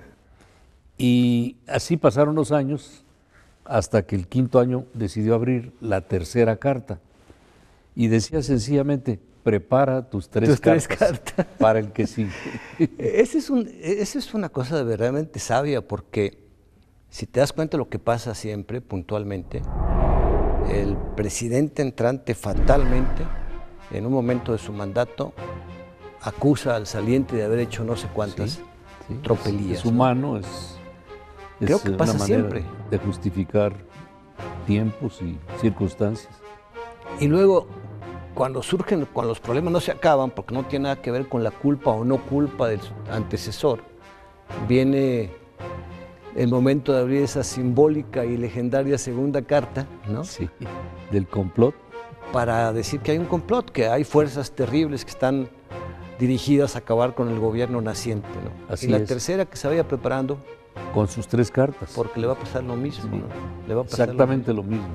Y así pasaron los años hasta que el quinto año decidió abrir la tercera carta. Y decía sencillamente, prepara tus tres cartas para el que sigue. Esa es una cosa verdaderamente sabia, porque si te das cuenta de lo que pasa siempre, puntualmente, el presidente entrante fatalmente, en un momento de su mandato, acusa al saliente de haber hecho no sé cuántas tropelías. Es humano, Creo que pasa una manera siempre de justificar tiempos y circunstancias. Y luego, cuando surgen, cuando los problemas no se acaban, porque no tiene nada que ver con la culpa o no culpa del antecesor, viene el momento de abrir esa simbólica y legendaria segunda carta, ¿no? Sí, del complot. Para decir que hay un complot, que hay fuerzas terribles que están dirigidas a acabar con el gobierno naciente, ¿no? Así y la es. tercera que se vaya preparando, Con sus tres cartas. porque le va a pasar lo mismo, Sí, ¿no? Le va a pasar exactamente lo mismo.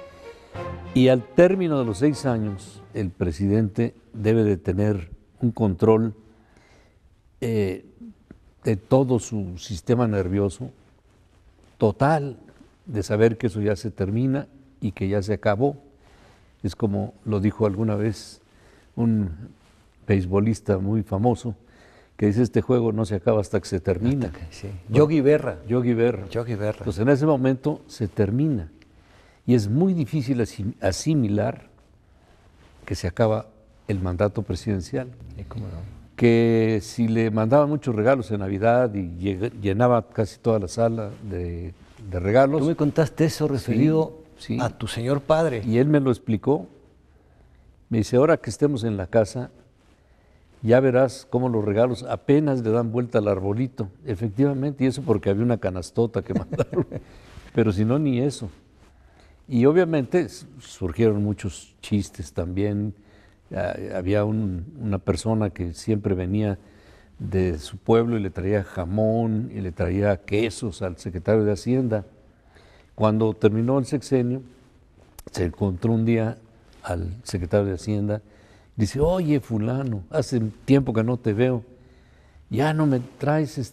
Y al término de los 6 años, el presidente debe de tener un control de todo su sistema nervioso, total, de saber que eso ya se termina y que ya se acabó. Es como lo dijo alguna vez un beisbolista muy famoso, que dice, este juego no se acaba hasta que se termina. Sí. Yogi Berra. Yogi Berra. Yogi Berra. Entonces en ese momento se termina. Y es muy difícil asimilar que se acaba el mandato presidencial. ¿Cómo no? Que si le mandaban muchos regalos en Navidad y llenaba casi toda la sala de regalos. Tú me contaste eso referido sí. a tu señor padre. Y él me lo explicó. Me dice, ahora que estemos en la casa, ya verás cómo los regalos apenas le dan vuelta al arbolito. Efectivamente, y eso porque había una canastota que mandaron. Pero si no, ni eso. Y obviamente surgieron muchos chistes también. Había una persona que siempre venía de su pueblo y le traía jamón y le traía quesos al secretario de Hacienda. Cuando terminó el sexenio, se encontró un día al secretario de Hacienda, dice, oye fulano, hace tiempo que no te veo, ya no me traes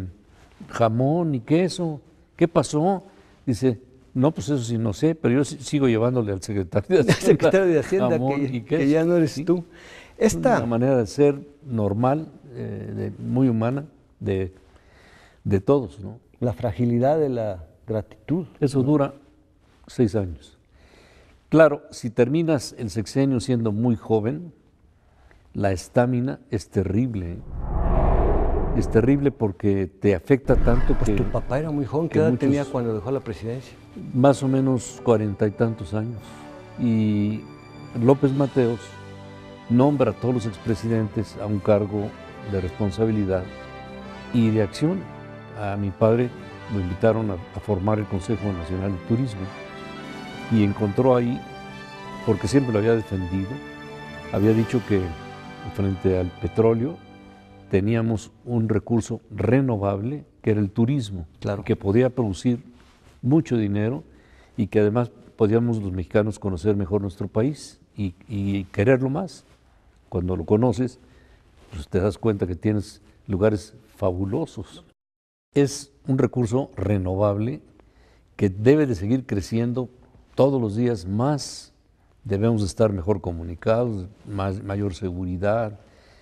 jamón ni queso, ¿qué pasó? Dice, no, pues eso sí no sé, pero yo sigo llevándole al secretario de Hacienda, El secretario de Hacienda jamón y queso. que ya no eres Sí. tú. Una manera de ser normal, muy humana, de todos, ¿no? La fragilidad de la gratitud. Eso dura 6 años. Claro, si terminas el sexenio siendo muy joven, la estamina es terrible. Es terrible porque te afecta tanto Pues que tu papá era muy joven, ¿qué que edad muchos- tenía cuando dejó la presidencia? más o menos 40 y tantos años. Y López Mateos nombra a todos los expresidentes a un cargo de responsabilidad y de acción. A mi padre lo invitaron a formar el Consejo Nacional de Turismo y encontró ahí, porque siempre lo había defendido, había dicho que frente al petróleo teníamos un recurso renovable que era el turismo, Claro. que podía producir mucho dinero y que además podíamos los mexicanos conocer mejor nuestro país y quererlo más. Cuando lo conoces, pues te das cuenta que tienes lugares fabulosos. Es un recurso renovable que debe de seguir creciendo todos los días más. Debemos estar mejor comunicados, mayor seguridad.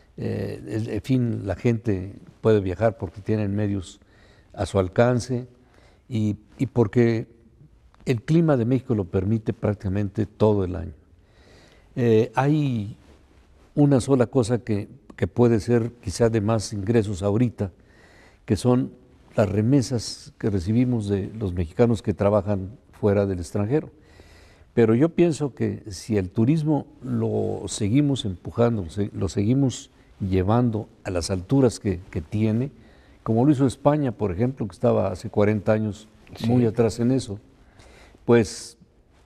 En fin, la gente puede viajar porque tienen medios a su alcance y porque el clima de México lo permite prácticamente todo el año. Hay una sola cosa que puede ser quizá de más ingresos ahorita, que son las remesas que recibimos de los mexicanos que trabajan fuera del extranjero. Pero yo pienso que si el turismo lo seguimos empujando, lo seguimos llevando a las alturas que tiene, como lo hizo España, por ejemplo, que estaba hace 40 años muy atrás en eso, pues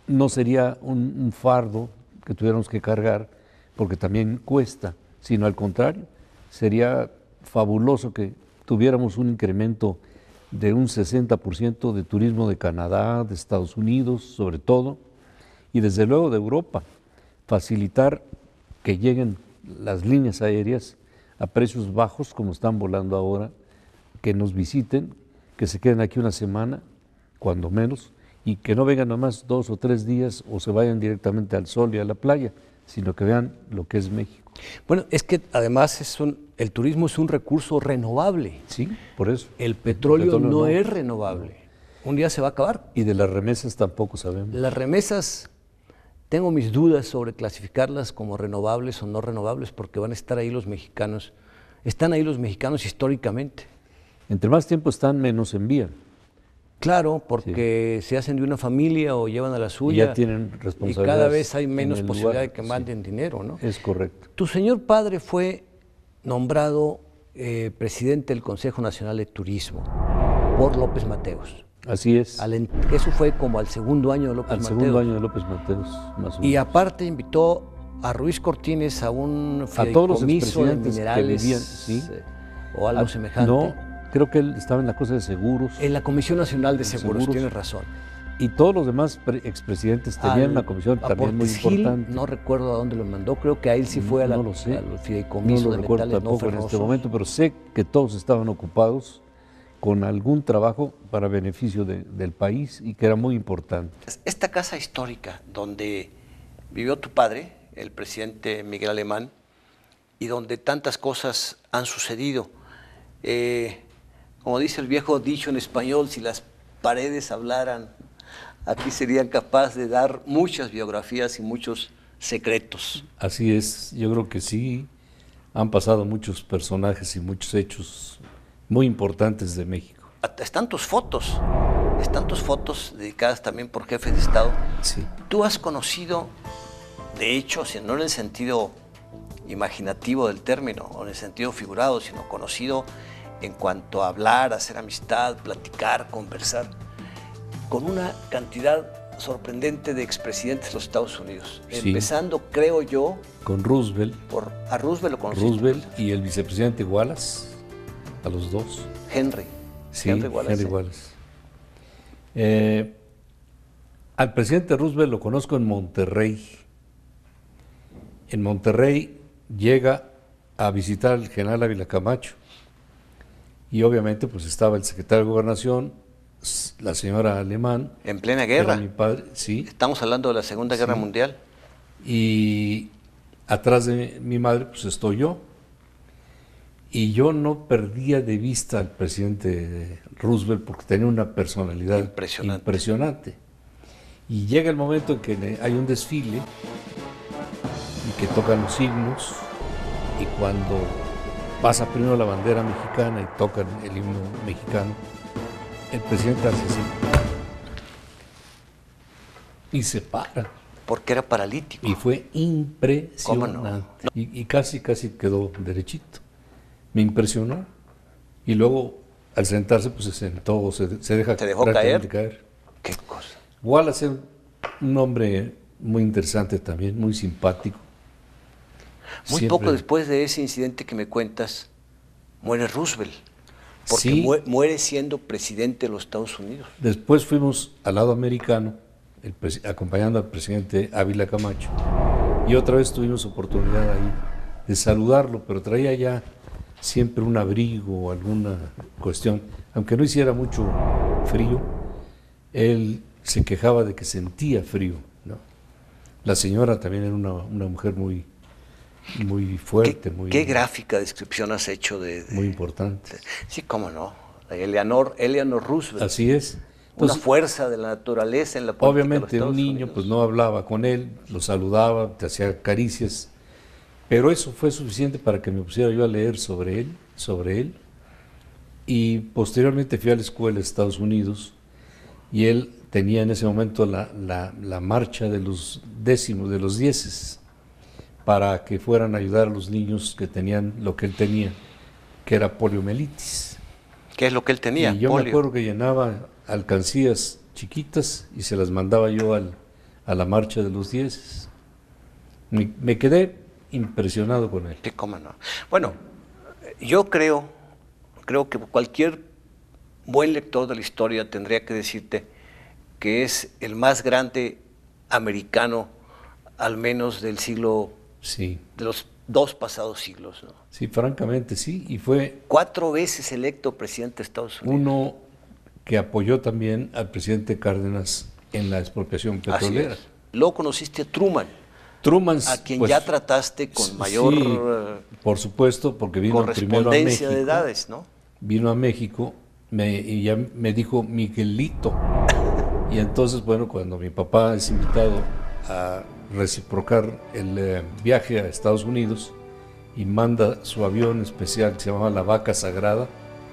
no sería un fardo que tuviéramos que cargar, porque también cuesta, sino al contrario, sería fabuloso que tuviéramos un incremento de un 60% de turismo de Canadá, de Estados Unidos, sobre todo, y desde luego de Europa, facilitar que lleguen las líneas aéreas a precios bajos, como están volando ahora, que nos visiten, que se queden aquí una semana, cuando menos, y que no vengan nomás 2 o 3 días o se vayan directamente al sol y a la playa, sino que vean lo que es México. Bueno, es que además el turismo es un recurso renovable. Sí, por eso. El petróleo no es renovable. Un día se va a acabar. Y de las remesas tampoco sabemos. Las remesas, tengo mis dudas sobre clasificarlas como renovables o no renovables, porque van a estar ahí los mexicanos. Están ahí los mexicanos históricamente. Entre más tiempo están, menos envían. Claro, porque se hacen de una familia o llevan a la Y suya. ya tienen Y responsabilidades. cada vez hay menos en el posibilidad lugar, de que manden dinero, ¿no? Es correcto. Tu señor padre fue nombrado presidente del Consejo Nacional de Turismo por López Mateos. Así es. Eso fue como al segundo año de López Al Mateos. segundo año de López Mateos, más o menos. Y aparte invitó a Ruiz Cortines a un todos los fideicomiso de expresidentes que minerales vivían, sí. o algo semejante. No, creo que él estaba en la cosa de seguros. En la Comisión Nacional de Seguros, Seguros. tienes razón. Y todos los demás expresidentes tenían una comisión a también muy Portes Gil, importante. no recuerdo a dónde lo mandó, creo que a él sí fue No lo sé. al No fideicomiso lo de recuerdo metales no tampoco en este ferrosos. momento, pero sé que todos estaban ocupados con algún trabajo para beneficio del país y que era muy importante. Esta casa histórica donde vivió tu padre, el presidente Miguel Alemán, y donde tantas cosas han sucedido. Como dice el viejo dicho en español, si las paredes hablaran, aquí serían capaces de dar muchas biografías y muchos secretos. Así es, yo creo que sí, han pasado muchos personajes y muchos hechos muy importantes de México. Están tus fotos dedicadas también por jefes de Estado. Sí. Tú has conocido, de hecho, no en el sentido imaginativo del término o en el sentido figurado, sino conocido en cuanto a hablar, hacer amistad, platicar, conversar, con una cantidad sorprendente de expresidentes de los Estados Unidos. Sí. Empezando, creo yo, Con Roosevelt. a Roosevelt lo conociste. Roosevelt y el vicepresidente Wallace, a los dos. Henry. Sí, Henry Wallace. Henry Wallace. Al presidente Roosevelt lo conozco en Monterrey. En Monterrey llega a visitar al general Ávila Camacho y obviamente pues estaba el secretario de Gobernación, la señora Alemán. En plena que era guerra. mi padre, sí. Estamos hablando de la Segunda Guerra Mundial. Y atrás de mi madre pues estoy yo. Y yo no perdía de vista al presidente Roosevelt porque tenía una personalidad impresionante. Y llega el momento en que hay un desfile y que tocan los himnos, y cuando pasa primero la bandera mexicana y tocan el himno mexicano, el presidente hace así y se para. Porque era paralítico. Y fue impresionante. ¿Cómo no? Y casi quedó derechito. Me impresionó. Y luego, al sentarse, pues se sentó, se deja ¿Te dejó caer. ¿Qué cosa? Wallace era un hombre muy interesante también, muy simpático. Muy poco después de ese incidente que me cuentas, muere Roosevelt. Porque Sí. muere siendo presidente de los Estados Unidos. Después fuimos al lado americano, acompañando al presidente Ávila Camacho, y otra vez tuvimos oportunidad ahí de saludarlo, pero traía ya siempre un abrigo o alguna cuestión, aunque no hiciera mucho frío, él se quejaba de que sentía frío, ¿no? La señora también era una mujer muy fuerte, ¿Qué gráfica descripción has hecho muy importante. Sí, cómo no. Eleanor Roosevelt. Así es. Una fuerza de la naturaleza en la política Obviamente de los un Estados niño Unidos. pues no hablaba con él, lo saludaba, te hacía caricias, pero eso fue suficiente para que me pusiera yo a leer sobre él, y posteriormente fui a la escuela de Estados Unidos y él tenía en ese momento la marcha de los décimos, de los dieces, para que fueran a ayudar a los niños que tenían lo que él tenía, que era poliomielitis. ¿Qué es lo que él tenía? Y yo me acuerdo que llenaba alcancías chiquitas y se las mandaba yo al a la Marcha de los Dieces. Me quedé impresionado con él. Sí, cómo no. Bueno, yo creo que cualquier buen lector de la historia tendría que decirte que es el más grande americano, al menos del siglo, Sí. de los 2 pasados siglos, ¿no? Sí, francamente sí, y fue 4 veces electo presidente de Estados Unidos. uno que apoyó también al presidente Cárdenas en la expropiación Así petrolera. es. Luego conociste a Truman, Truman, a quien pues, ya trataste con mayor sí, por supuesto, porque vino primero a correspondencia México. de edades, ¿no? Vino a México y ya me dijo Miguelito. Y entonces, bueno, cuando mi papá es invitado a reciprocar el viaje a Estados Unidos y manda su avión especial que se llamaba La Vaca Sagrada,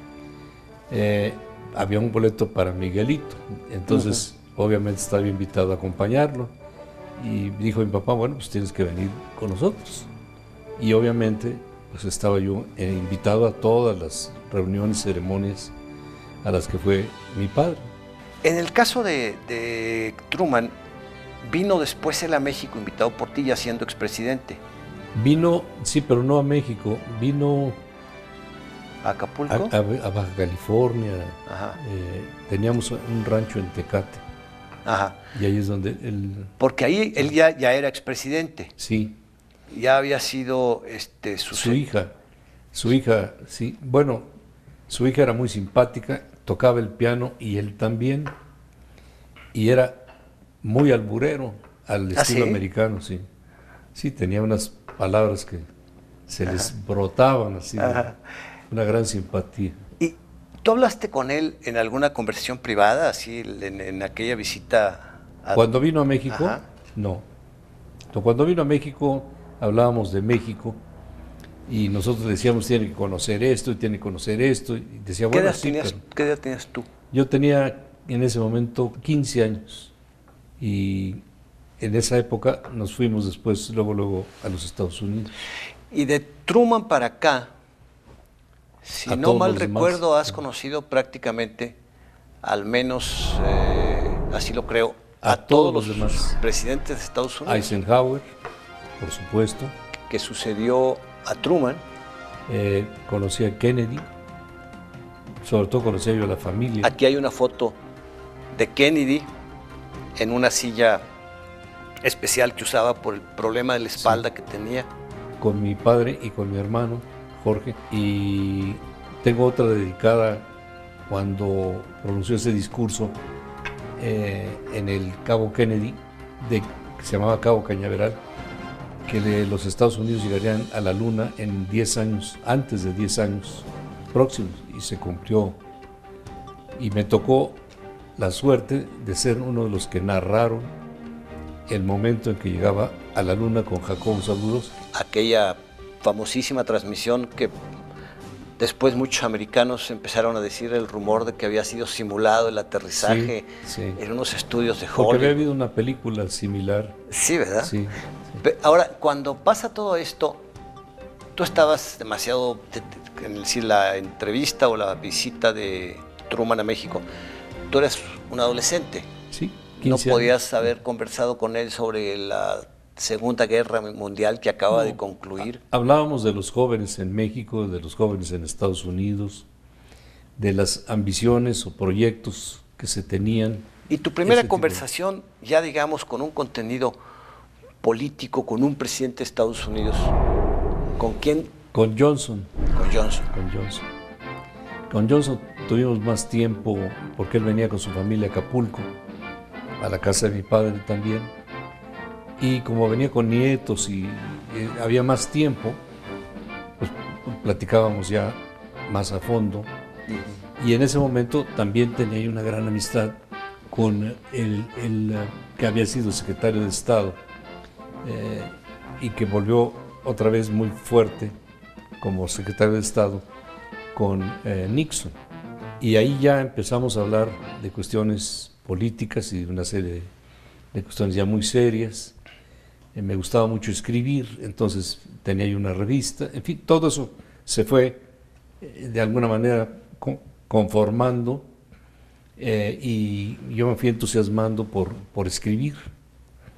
había un boleto para Miguelito. Entonces, obviamente estaba invitado a acompañarlo. Y dijo mi papá, bueno, pues tienes que venir con nosotros. Y obviamente, pues estaba yo invitado a todas las reuniones, ceremonias a las que fue mi padre. En el caso de Truman, vino después él a México, invitado por ti, ya siendo expresidente. Vino, sí, pero no a México, vino ¿A Acapulco? a Baja California. Ajá. Teníamos un rancho en Tecate, Ajá. y ahí es donde él, Porque ahí él ya era expresidente. sí, Ya había sido su hija, sí, bueno, su hija era muy simpática, tocaba el piano y él también, y era muy alburero, al estilo ¿sí? americano, sí. Sí, tenía unas palabras que se les brotaban así, una gran simpatía. ¿Y tú hablaste con él en alguna conversación privada, así en aquella visita? Cuando vino a México, Ajá. no. Cuando vino a México, hablábamos de México y nosotros decíamos, tiene que conocer esto y tiene que conocer esto. Y decía, ¿Qué bueno, edad sí, pero ¿Qué edad tenías tú? yo tenía en ese momento 15 años y en esa época nos fuimos después, luego a los Estados Unidos. Y de Truman para acá, si A no todos mal los demás. recuerdo, has conocido prácticamente, al menos así lo creo, A a todos todos los los demás. presidentes de Estados Unidos. Eisenhower, por supuesto. Que sucedió a Truman. Conocí a Kennedy, sobre todo conocía yo a la familia. Aquí hay una foto de Kennedy en una silla especial que usaba por el problema de la espalda que tenía. Con mi padre y con mi hermano, Jorge. Y tengo otra dedicada cuando pronunció ese discurso en el Cabo Kennedy, que se llamaba Cabo Cañaveral, que los Estados Unidos llegarían a la Luna en 10 años, antes de 10 años próximos, y se cumplió. Y me tocó la suerte de ser uno de los que narraron el momento en que llegaba a la Luna con Jacobo Zabludowski. Aquella famosísima transmisión que después muchos americanos empezaron a decir el rumor de que había sido simulado el aterrizaje Sí. en unos estudios de Porque Hollywood. había habido una película similar. Sí, ¿verdad? Sí. Ahora, cuando pasa todo esto, tú estabas demasiado, en decir, la entrevista o la visita de Truman a México, tú eres un adolescente. Sí, No 15 podías años. haber conversado con él sobre la Segunda Guerra Mundial que acaba de concluir. Hablábamos de los jóvenes en México, de los jóvenes en Estados Unidos, de las ambiciones o proyectos que se tenían. Y tu primera Ese tipo de- conversación, ya digamos, con un contenido político, con un presidente de Estados Unidos, ¿con quién? Con Johnson. Con Johnson. Con Johnson. Con Johnson tuvimos más tiempo porque él venía con su familia a Acapulco, a la casa de mi padre también. Y como venía con nietos y había más tiempo, pues platicábamos ya más a fondo. Y en ese momento también tenía yo una gran amistad con el que había sido secretario de Estado y que volvió otra vez muy fuerte como secretario de Estado con Nixon. Y ahí ya empezamos a hablar de cuestiones políticas y de una serie de cuestiones ya muy serias. Me gustaba mucho escribir, entonces tenía yo una revista. En fin, todo eso se fue de alguna manera conformando y yo me fui entusiasmando por escribir.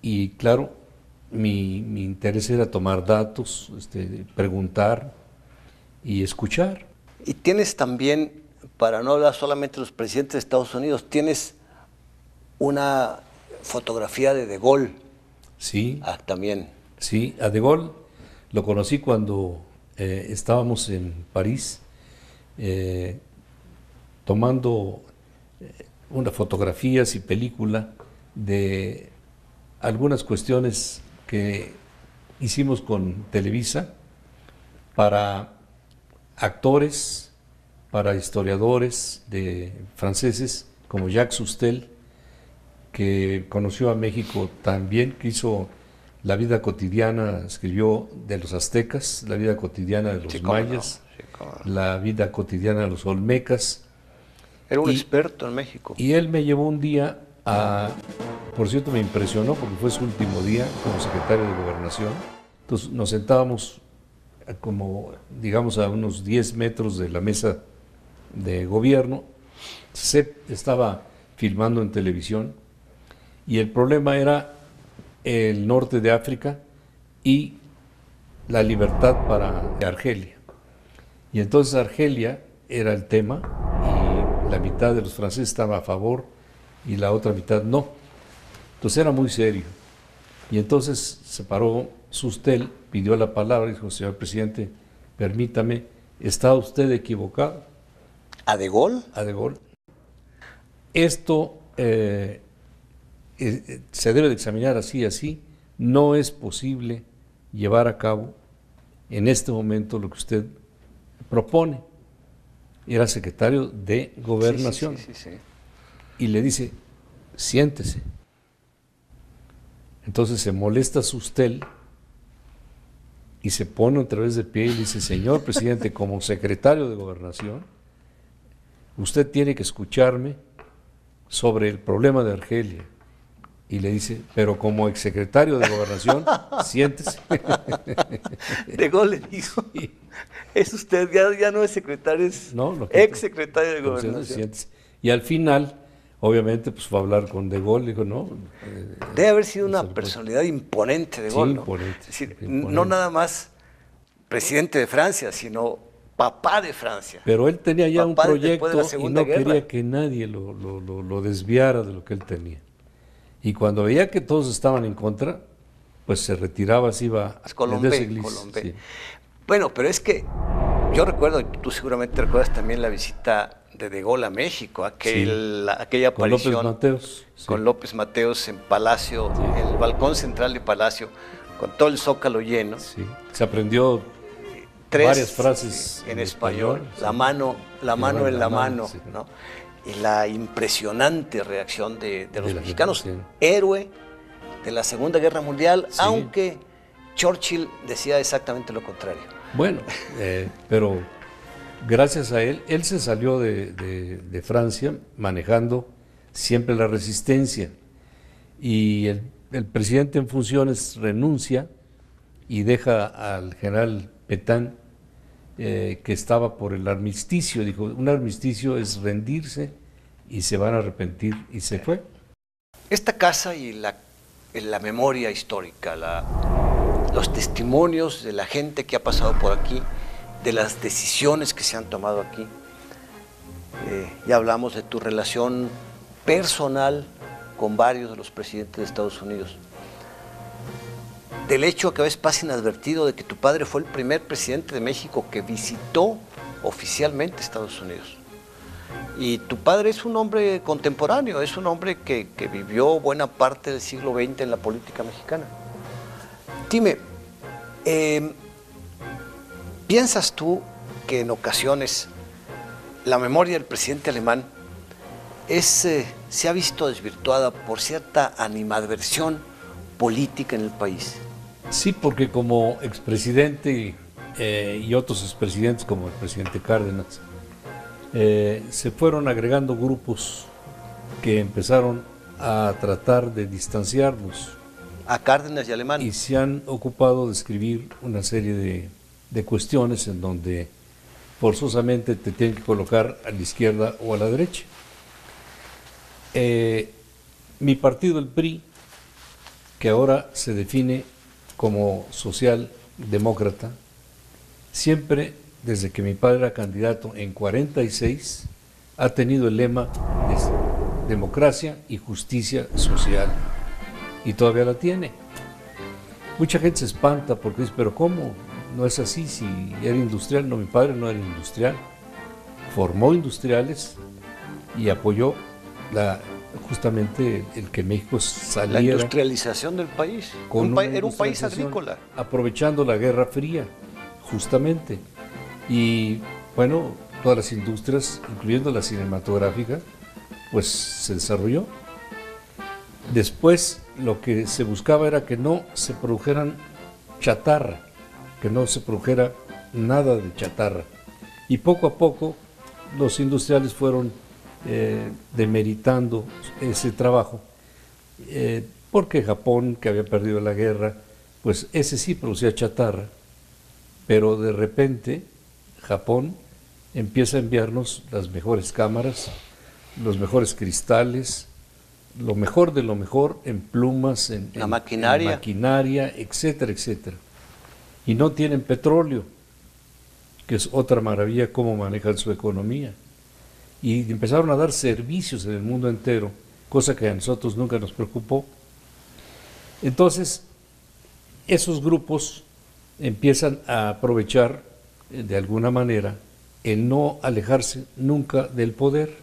y claro, mi interés era tomar datos, preguntar y escuchar. Y tienes también, para no hablar solamente de los presidentes de Estados Unidos, tienes una fotografía de Gaulle. Sí. También. Sí, a De Gaulle lo conocí cuando estábamos en París tomando unas fotografías y película de algunas cuestiones que hicimos con Televisa para actores, para historiadores franceses como Jacques Sustel, que conoció a México también, que hizo la vida cotidiana, escribió de los aztecas, la vida cotidiana de los mayas, la vida cotidiana de los olmecas. Era un experto en México. Y él me llevó un día por cierto me impresionó porque fue su último día como secretario de Gobernación. Entonces nos sentábamos como, digamos, a unos 10 metros de la mesa de gobierno. Se estaba filmando en televisión y el problema era el norte de África y la libertad para Argelia. Y entonces Argelia era el tema y la mitad de los franceses estaba a favor y la otra mitad no. Entonces era muy serio. Y entonces se paró Sustel, pidió la palabra y dijo: señor presidente, permítame, ¿está usted equivocado? ¿A De Gaulle? A De Gaulle. Esto se debe de examinar así. No es posible llevar a cabo en este momento lo que usted propone. Era secretario de Gobernación. Sí. Y le dice: siéntese. Entonces se molesta Sustel y se pone otra vez de pie y dice: señor presidente, como secretario de Gobernación, usted tiene que escucharme sobre el problema de Argelia. Y le dice: pero como exsecretario de Gobernación, siéntese. De Gaulle le dijo: sí. Es usted, ya no es secretario, es exsecretario de Gobernación. Siéntese. Y al final, obviamente, pues fue a hablar con De Gaulle, dijo: no. Debe haber sido una personalidad imponente De Gaulle, sí, imponente, es decir, imponente. No nada más presidente de Francia, sino papá de Francia. Pero él tenía ya un proyecto y no guerra. Quería que nadie lo desviara de lo que él tenía. Y cuando veía que todos estaban en contra, pues se retiraba, se iba a Colombé. Sí. Bueno, pero es que yo recuerdo, y tú seguramente recuerdas también la visita de Gaulle a México, aquella aparición con López Mateos. Con López Mateos en Palacio, en el balcón central de Palacio, con todo el zócalo lleno. Sí. Se aprendió varias frases en español. Sí. La mano en la mano, sí. ¿No? Y la impresionante reacción de los mexicanos, sí. Héroe de la Segunda Guerra Mundial, sí. Aunque Churchill decía exactamente lo contrario. Bueno, pero gracias a él se salió de Francia manejando siempre la resistencia, y el presidente en funciones renuncia y deja al general Pétain, que estaba por el armisticio. Dijo: un armisticio es rendirse y se van a arrepentir, y se fue. Esta casa y la memoria histórica, los testimonios de la gente que ha pasado por aquí, de las decisiones que se han tomado aquí. Ya hablamos de tu relación personal con varios de los presidentes de Estados Unidos. Del hecho que a veces pasa inadvertido de que tu padre fue el primer presidente de México que visitó oficialmente Estados Unidos. Y tu padre es un hombre contemporáneo, es un hombre que vivió buena parte del siglo XX en la política mexicana. Dime, ¿piensas tú que en ocasiones la memoria del presidente alemán se ha visto desvirtuada por cierta animadversión política en el país? Sí, porque como expresidente y otros expresidentes como el presidente Cárdenas, se fueron agregando grupos que empezaron a tratar de distanciarnos. A Cárdenas y Alemán. Y se han ocupado de escribir una serie de cuestiones en donde forzosamente te tienen que colocar a la izquierda o a la derecha. Mi partido, el PRI, que ahora se define como socialdemócrata, siempre desde que mi padre era candidato en 46, ha tenido el lema de democracia y justicia social, y todavía la tiene. Mucha gente se espanta porque dice, pero ¿cómo? No es así, si era industrial. No, mi padre no era industrial, formó industriales y apoyó justamente el que México saliera. La industrialización del país. Era un país agrícola. Aprovechando la Guerra Fría, justamente. Y bueno, todas las industrias, incluyendo la cinematográfica, pues se desarrolló. Después lo que se buscaba era que no se produjeran chatarra, que no se produjera nada de chatarra. Y poco a poco los industriales fueron demeritando ese trabajo, porque Japón, que había perdido la guerra, pues ese sí producía chatarra, pero de repente Japón empieza a enviarnos las mejores cámaras, los mejores cristales, lo mejor de lo mejor en plumas, en maquinaria, etcétera, etcétera. Y no tienen petróleo, que es otra maravilla cómo manejan su economía. Y empezaron a dar servicios en el mundo entero, cosa que a nosotros nunca nos preocupó. Entonces, esos grupos empiezan a aprovechar de alguna manera el no alejarse nunca del poder,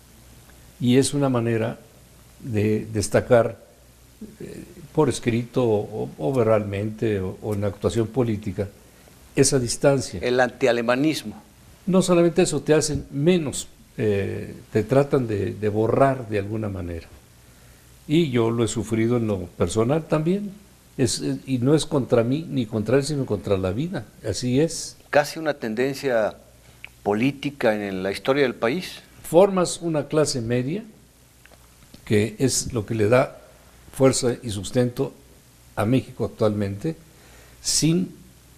y es una manera de destacar por escrito o verbalmente o en la actuación política esa distancia. El antialemanismo. No solamente eso, te hacen menos, te tratan de borrar de alguna manera. Y yo lo he sufrido en lo personal también. Y no es contra mí ni contra él, sino contra la vida. Así es. Casi una tendencia política en la historia del país. Formas una clase media que es lo que le da fuerza y sustento a México actualmente, sin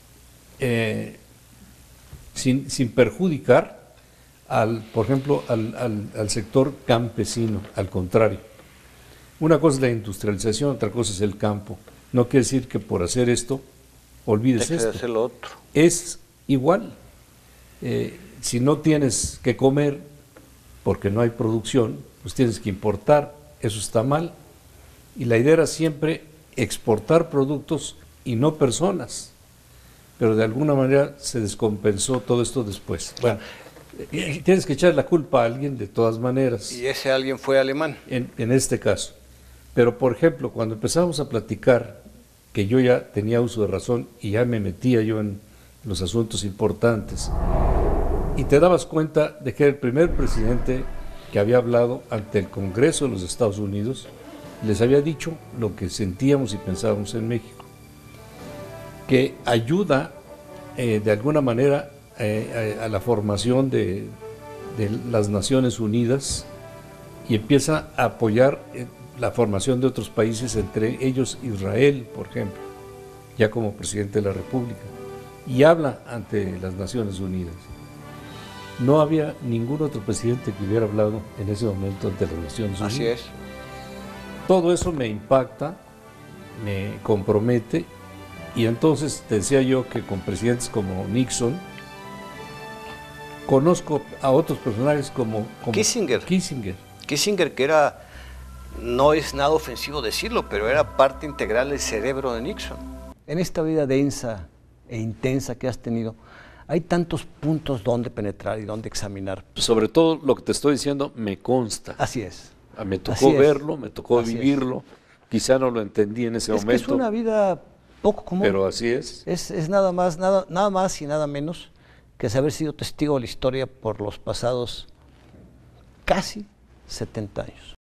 perjudicar, por ejemplo, al sector campesino, al contrario. Una cosa es la industrialización, otra cosa es el campo. No quiere decir que por hacer esto olvides esto. Hacer lo otro. Es igual. Si no tienes que comer porque no hay producción, pues tienes que importar. Eso está mal. Y la idea era siempre exportar productos y no personas. Pero de alguna manera se descompensó todo esto después. Bueno, tienes que echar la culpa a alguien de todas maneras. Y ese alguien fue alemán. En este caso. Pero, por ejemplo, cuando empezamos a platicar, que yo ya tenía uso de razón y ya me metía yo en los asuntos importantes, y te dabas cuenta de que era el primer presidente que había hablado ante el Congreso de los Estados Unidos, les había dicho lo que sentíamos y pensábamos en México, que ayuda de alguna manera a la formación de las Naciones Unidas y empieza a apoyar la formación de otros países, entre ellos Israel, por ejemplo, ya como presidente de la República, y habla ante las Naciones Unidas. No había ningún otro presidente que hubiera hablado en ese momento ante las Naciones Unidas. Así es. Todo eso me impacta, me compromete, y entonces te decía yo que con presidentes como Nixon, conozco a otros personajes como Kissinger. Kissinger, que era, no es nada ofensivo decirlo, pero era parte integral del cerebro de Nixon. En esta vida densa e intensa que has tenido, hay tantos puntos donde penetrar y donde examinar. Sobre todo lo que te estoy diciendo me consta. Así es. Me tocó verlo, me tocó vivirlo. Quizá no lo entendí en ese momento. Es una vida poco común. Pero así es. Es nada más y nada menos que haber sido testigo de la historia por los pasados casi 70 años.